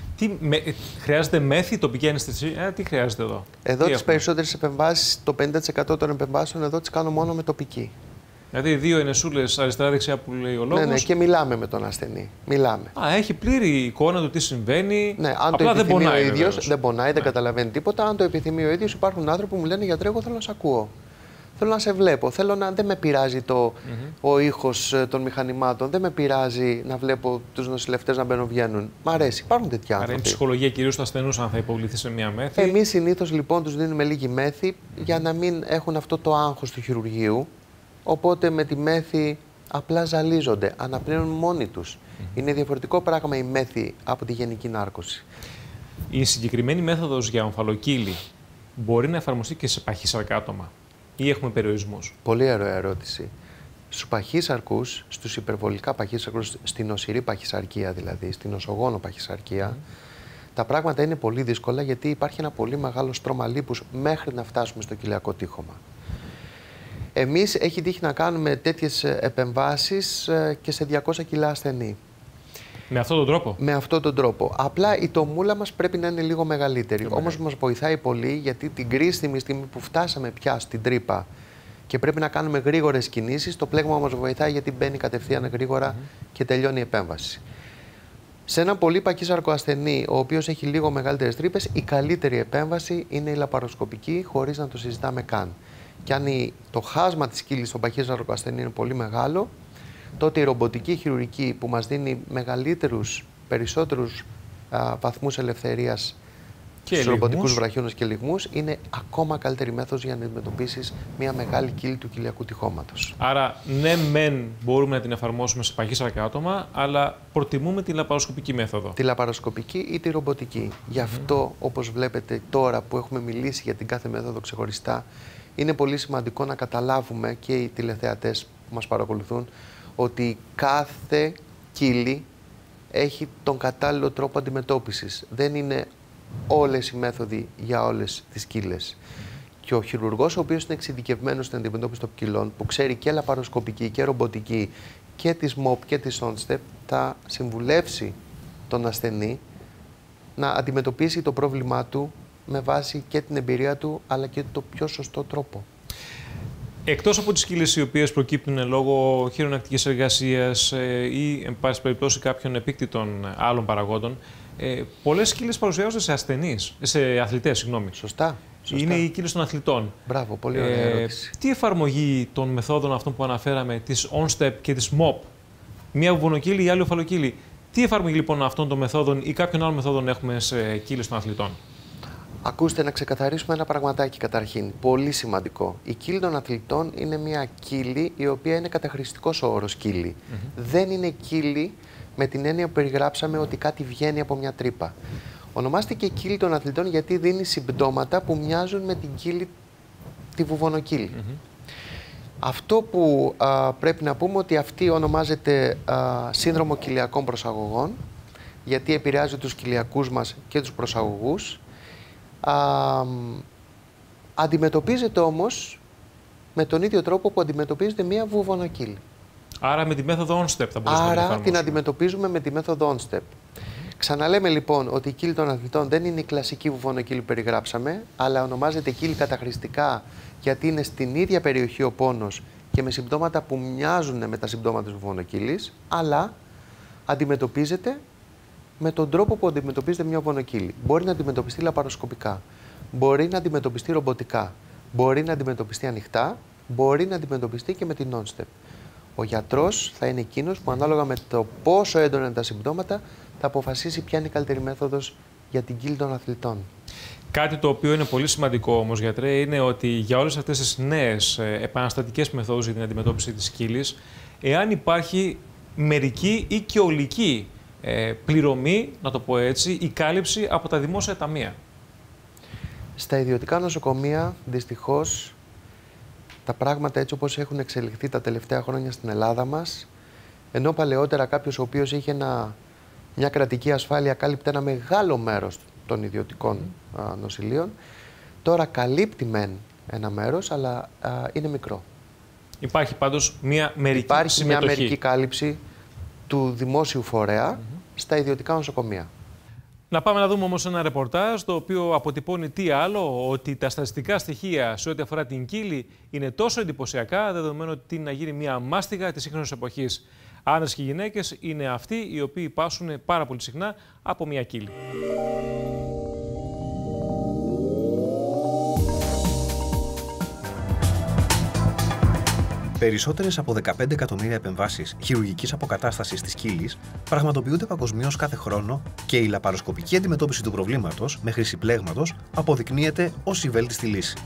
Χρειάζεται μέθη, τοπική αναισθησία, τι χρειάζεται εδώ?
Εδώ τις περισσότερες επεμβάσεις, το 50% των επεμβάσεων εδώ τις κάνω μόνο με τοπική.
Δηλαδή δύο ενεσούλες αριστερά-δεξιά που λέει ο λόγος.
Ναι, και μιλάμε με τον ασθενή. Μιλάμε.
Έχει πλήρη εικόνα του τι συμβαίνει.
Ναι, αν απλά το επιθυμεί ο ίδιος, δεν πονάει, δεν καταλαβαίνει τίποτα. Αν το επιθυμεί ο ίδιος, υπάρχουν άνθρωποι που μου λένε: γιατρέ, εγώ θέλω να σε ακούω. Θέλω να σε βλέπω. Θέλω να. Δεν με πειράζει ο ήχος των μηχανημάτων. Δεν με πειράζει να βλέπω τους νοσηλευτές να μπαίνουν-βγαίνουν. Μ' αρέσει. Υπάρχουν τέτοια άνθρωποι.
Άρα είναι ψυχολογία κυρίως του ασθενούς, αν θα υποβληθεί σε μία μέθη.
Εμείς συνήθως λοιπόν τους δίνουμε λίγη μέθη για να μην έχουν αυτό το άγχος του χειρουργείου. Οπότε με τη μέθη απλά ζαλίζονται. Αναπνέουν μόνοι τους. Είναι διαφορετικό πράγμα η μέθη από τη γενική νάρκωση.
Η συγκεκριμένη μέθοδος για ομφαλοκύλη μπορεί να εφαρμοστεί και σε παχύσαρκα άτομα? Ή έχουμε περιορισμούς?
Πολύ ωραία ερώτηση. Στους παχύσαρκους, στους υπερβολικά παχύσαρκους, στην νοσηρή παχυσαρκία δηλαδή, στην νοσογόνο παχυσαρκία, τα πράγματα είναι πολύ δύσκολα γιατί υπάρχει ένα πολύ μεγάλο στρώμα λίπους μέχρι να φτάσουμε στο κοιλιακό τείχομα. Εμείς έχει τύχει να κάνουμε τέτοιες επεμβάσεις και σε 200 κιλά ασθενή.
Με αυτόν τον τρόπο.
Με αυτόν τον τρόπο. Απλά η τομούλα μας πρέπει να είναι λίγο μεγαλύτερη. Όμως μας βοηθάει πολύ, γιατί την κρίσιμη στιγμή που φτάσαμε πια στην τρύπα και πρέπει να κάνουμε γρήγορες κινήσεις, το πλέγμα μας βοηθάει, γιατί μπαίνει κατευθείαν γρήγορα και τελειώνει η επέμβαση. Σε έναν πολύ παχύσαρκο ασθενή, ο οποίος έχει λίγο μεγαλύτερες τρύπες, η καλύτερη επέμβαση είναι η λαπαροσκοπική, χωρίς να το συζητάμε καν. Και αν το χάσμα της κύλης στον παχύσαρκο ασθενή είναι πολύ μεγάλο, τότε η ρομποτική χειρουργική, που μας δίνει περισσότερους βαθμούς ελευθερίας στους ρομποτικούς βραχίονες και λυγμούς, είναι ακόμα καλύτερη μέθοδος για να αντιμετωπίσεις μια μεγάλη κύλη του κοιλιακού τυχώματος.
Άρα, ναι, μεν μπορούμε να την εφαρμόσουμε σε παχύσαρκα άτομα, αλλά προτιμούμε τη λαπαροσκοπική μέθοδο.
Τη λαπαροσκοπική ή τη ρομποτική. Γι' αυτό, όπως βλέπετε τώρα που έχουμε μιλήσει για την κάθε μέθοδο ξεχωριστά, είναι πολύ σημαντικό να καταλάβουμε, και οι τηλεθεατές που μας παρακολουθούν, ότι κάθε κύλη έχει τον κατάλληλο τρόπο αντιμετώπισης. Δεν είναι όλες οι μέθοδοι για όλες τις κύλες. Και ο χειρουργός, ο οποίος είναι εξειδικευμένος στην αντιμετώπιση των κύλων, που ξέρει και λαπαροσκοπική και ρομποτική και της MOP και της OnStep, θα συμβουλεύσει τον ασθενή να αντιμετωπίσει το πρόβλημά του με βάση και την εμπειρία του, αλλά και το πιο σωστό τρόπο.
Εκτός από τις κύλες οι οποίες προκύπτουν λόγω χειρονακτικής εργασίας ή, εν πάση περιπτώσει, κάποιων επίκτητων άλλων παραγόντων, πολλές κύλες παρουσιάζονται σε αθλητές, συγγνώμη.
Σωστά.
Είναι οι κύλες των αθλητών.
Μπράβο, πολύ ωραία ερώτηση.
Τι εφαρμογή των μεθόδων αυτών που αναφέραμε, της OnStep και της MOP, μία βουβονοκύλη ή άλλη οφαλοκύλη, τι εφαρμογή λοιπόν αυτών των μεθόδων ή κάποιων άλλων μεθόδων έχουμε σε κύλες των αθλητών?
Ακούστε, να ξεκαθαρίσουμε ένα πραγματάκι καταρχήν. Πολύ σημαντικό. Η κύλη των αθλητών είναι μια κύλη η οποία είναι καταχρηστικός ο όρος κύλη. Δεν είναι κύλη με την έννοια που περιγράψαμε ότι κάτι βγαίνει από μια τρύπα. Ονομάστηκε κύλη των αθλητών γιατί δίνει συμπτώματα που μοιάζουν με την κύλη, τη βουβονοκύλη. Αυτό που πρέπει να πούμε, ότι αυτή ονομάζεται σύνδρομο κοιλιακών προσαγωγών, γιατί επηρεάζει τους κοιλιακούς μας και τους προσαγωγούς. Αντιμετωπίζεται όμως με τον ίδιο τρόπο που αντιμετωπίζεται μία βουβονοκύλη.
Άρα με τη μέθοδο OnStep θα μπορούσαμε να την
Άρα την αντιμετωπίζουμε με τη μέθοδο OnStep. Ξαναλέμε λοιπόν ότι η κύλη των αθλητών δεν είναι η κλασική βουβονοκύλη που περιγράψαμε, αλλά ονομάζεται κύλη καταχρηστικά γιατί είναι στην ίδια περιοχή ο πόνος και με συμπτώματα που μοιάζουν με τα συμπτώματα της βουβονοκύλης, αλλά αντιμετωπίζεται με τον τρόπο που αντιμετωπίζεται μια βουβονοκύλη. Μπορεί να αντιμετωπιστεί λαπαροσκοπικά, μπορεί να αντιμετωπιστεί ρομποτικά, μπορεί να αντιμετωπιστεί ανοιχτά, μπορεί να αντιμετωπιστεί και με την OnStep. Ο γιατρός θα είναι εκείνος που, ανάλογα με το πόσο έντονα είναι τα συμπτώματα, θα αποφασίσει ποια είναι η καλύτερη μέθοδος για την κύλη των αθλητών.
Κάτι το οποίο είναι πολύ σημαντικό όμως, γιατρέ, είναι ότι για όλες αυτές τις νέες επαναστατικές μεθόδους για την αντιμετώπιση της κύλης, εάν υπάρχει μερική ή και ολική πληρωμή, να το πω έτσι, η κάλυψη από τα δημόσια ταμεία.
Στα ιδιωτικά νοσοκομεία, δυστυχώς, τα πράγματα έτσι όπως έχουν εξελιχθεί τα τελευταία χρόνια στην Ελλάδα μας, ενώ παλαιότερα κάποιος ο οποίος είχε μια κρατική ασφάλεια κάλυπτε ένα μεγάλο μέρος των ιδιωτικών νοσηλείων, τώρα καλύπτει μεν ένα μέρος, αλλά είναι μικρό.
Υπάρχει πάντως μια μερική συμμετοχή.
Μια μερική κάλυψη του δημόσιου φορέα στα ιδιωτικά νοσοκομεία.
Να πάμε να δούμε όμως ένα ρεπορτάζ το οποίο αποτυπώνει τι άλλο, ότι τα στατιστικά στοιχεία σε ό,τι αφορά την κύλη είναι τόσο εντυπωσιακά, δεδομένου ότι είναι να γίνει μια μάστιγα της σύγχρονης εποχής. Άνδρες και γυναίκες είναι αυτοί οι οποίοι πάσουν πάρα πολύ συχνά από μια κύλη.
Περισσότερες από 15 εκατομμύρια επεμβάσεις χειρουργικής αποκατάστασης της κύλης πραγματοποιούνται παγκοσμίως κάθε χρόνο και η λαπαροσκοπική αντιμετώπιση του προβλήματος με χρήση πλέγματος αποδεικνύεται ως η βέλτιστη λύση.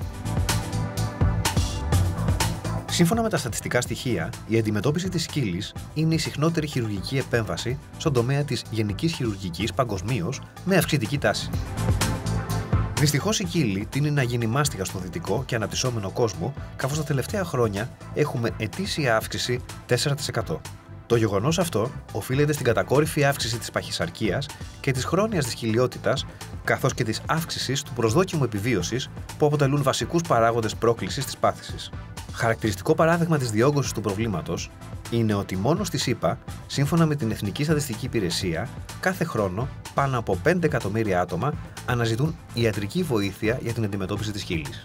Σύμφωνα με τα στατιστικά στοιχεία, η αντιμετώπιση της κύλης είναι η συχνότερη χειρουργική επέμβαση στον τομέα της γενικής χειρουργικής παγκοσμίως με αυξητική τάση. Δυστυχώς η κύλη τείνει να γίνει μάστιγα στο δυτικό και αναπτυσσόμενο κόσμο, καθώς τα τελευταία χρόνια έχουμε ετήσια αύξηση 4%. Το γεγονός αυτό οφείλεται στην κατακόρυφη αύξηση της παχυσαρκίας και της χρόνιας δυσκολιότητας, καθώς και της αύξησης του προσδόκιμου επιβίωσης που αποτελούν βασικούς παράγοντες πρόκλησης της πάθησης. Χαρακτηριστικό παράδειγμα της διόγκωσης του προβλήματος είναι ότι μόνο στη ΣΥΠΑ, σύμφωνα με την Εθνική Στατιστική Υπηρεσία, κάθε χρόνο πάνω από 5 εκατομμύρια άτομα αναζητούν ιατρική βοήθεια για την αντιμετώπιση της κύλης.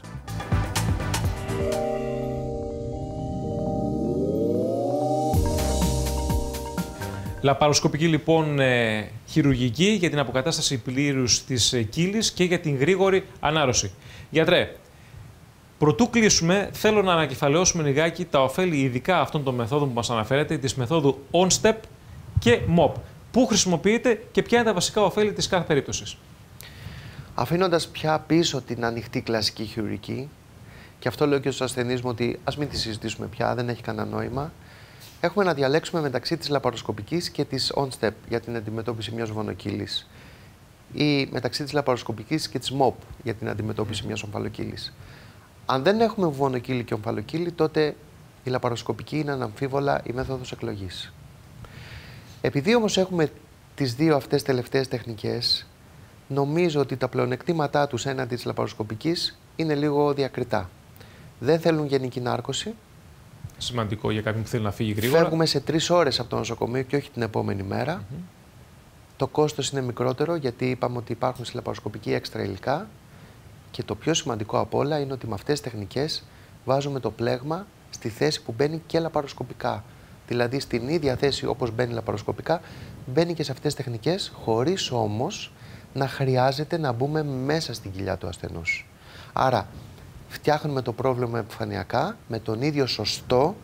Λαπαροσκοπική λοιπόν χειρουργική για την αποκατάσταση πλήρους της κύλης και για την γρήγορη ανάρρωση. Γιατρέ, προτού κλείσουμε, θέλω να ανακεφαλαιώσουμε λιγάκι τα ωφέλη ειδικά αυτών των μεθόδων που μας αναφέρετε, της μεθόδου OnStep και MOP. Πού χρησιμοποιείται και ποια είναι τα βασικά ωφέλη της κάθε περίπτωσης.
Αφήνοντας πια πίσω την ανοιχτή κλασική χειρουργική, και αυτό λέω και στους ασθενείς μου ότι ας μην τη συζητήσουμε πια, δεν έχει κανένα νόημα, έχουμε να διαλέξουμε μεταξύ της λαπαροσκοπικής και της OnStep για την αντιμετώπιση μιας βονοκύλης ή μεταξύ της λαπαροσκοπικής και της MOP για την αντιμετώπιση μιας ομφαλοκύλης. Αν δεν έχουμε βονοκύλη και ομφαλοκύλη, τότε η λαπαροσκοπική είναι αναμφίβολα η μέθοδος εκλογής. Επειδή όμως έχουμε τις δύο αυτές τελευταίες τεχνικές, νομίζω ότι τα πλεονεκτήματά τους έναντι της λαπαροσκοπικής είναι λίγο διακριτά. Δεν θέλουν γενική νάρκωση.
Σημαντικό για κάποιον που θέλει να φύγει γρήγορα.
Φεύγουμε σε 3 ώρες από το νοσοκομείο και όχι την επόμενη μέρα. Το κόστος είναι μικρότερο γιατί είπαμε ότι υπάρχουν στη λαπαροσκοπική έξτρα υλικά. Και το πιο σημαντικό απ' όλα είναι ότι με αυτές τις τεχνικές βάζουμε το πλέγμα στη θέση που μπαίνει και λαπαροσκοπικά. Δηλαδή στην ίδια θέση όπως μπαίνει λαπαροσκοπικά, μπαίνει και σε αυτές τις τεχνικές, χωρίς όμως να χρειάζεται να μπούμε μέσα στην κοιλιά του ασθενούς. Άρα φτιάχνουμε το πρόβλημα επιφανειακά με τον ίδιο σωστό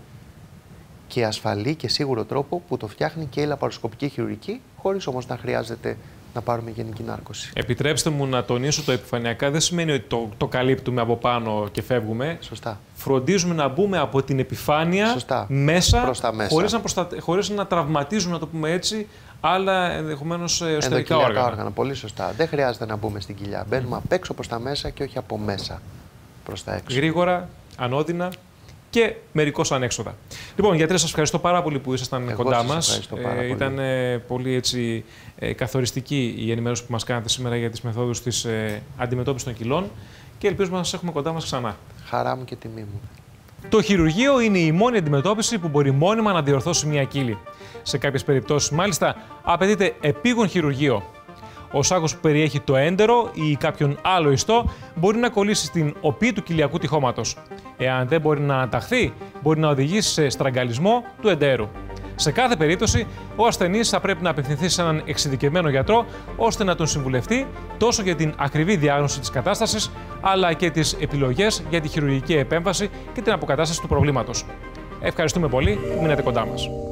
και ασφαλή και σίγουρο τρόπο που το φτιάχνει και η λαπαροσκοπική χειρουργική, χωρίς όμως να χρειάζεται να πάρουμε γενική νάρκωση.
Επιτρέψτε μου να τονίσω το επιφανειακά. Δεν σημαίνει ότι το καλύπτουμε από πάνω και φεύγουμε.
Σωστά.
Φροντίζουμε να μπούμε από την επιφάνεια
Σωστά.
μέσα,
προς τα μέσα.
χωρίς να τραυματίζουμε, να το πούμε έτσι, άλλα ενδεχομένως εσωτερικά όργανα.
Πολύ σωστά. Δεν χρειάζεται να μπούμε στην κοιλιά. Μπαίνουμε απ' έξω προς τα μέσα και όχι από μέσα προς τα έξω.
Γρήγορα, ανώδυνα και μερικώς ανέξοδα. Λοιπόν, γιατρέ, σας ευχαριστώ πάρα πολύ που ήσασταν κοντά μας. Ήταν πολύ έτσι, καθοριστική η ενημέρωση που μας κάνατε σήμερα για τις μεθόδους της αντιμετώπισης των κυλών και ελπίζουμε να σας έχουμε κοντά μας ξανά.
Χαρά μου και τιμή μου.
Το χειρουργείο είναι η μόνη αντιμετώπιση που μπορεί μόνιμα να διορθώσει μια κύλη. Σε κάποιες περιπτώσεις, μάλιστα, απαιτείται επίγον χειρουργείο. Ο σάκος που περιέχει το έντερο ή κάποιον άλλο ιστό μπορεί να κολλήσει στην οπή του κοιλιακού τυχώματος. Εάν δεν μπορεί να αναταχθεί, μπορεί να οδηγήσει σε στραγγαλισμό του εντέρου. Σε κάθε περίπτωση, ο ασθενής θα πρέπει να απευθυνθεί σε έναν εξειδικευμένο γιατρό, ώστε να τον συμβουλευτεί τόσο για την ακριβή διάγνωση της κατάστασης, αλλά και τις επιλογές για τη χειρουργική επέμβαση και την αποκατάσταση του προβλήματος. Ευχαριστούμε πολύ που μείνατε κοντά μας.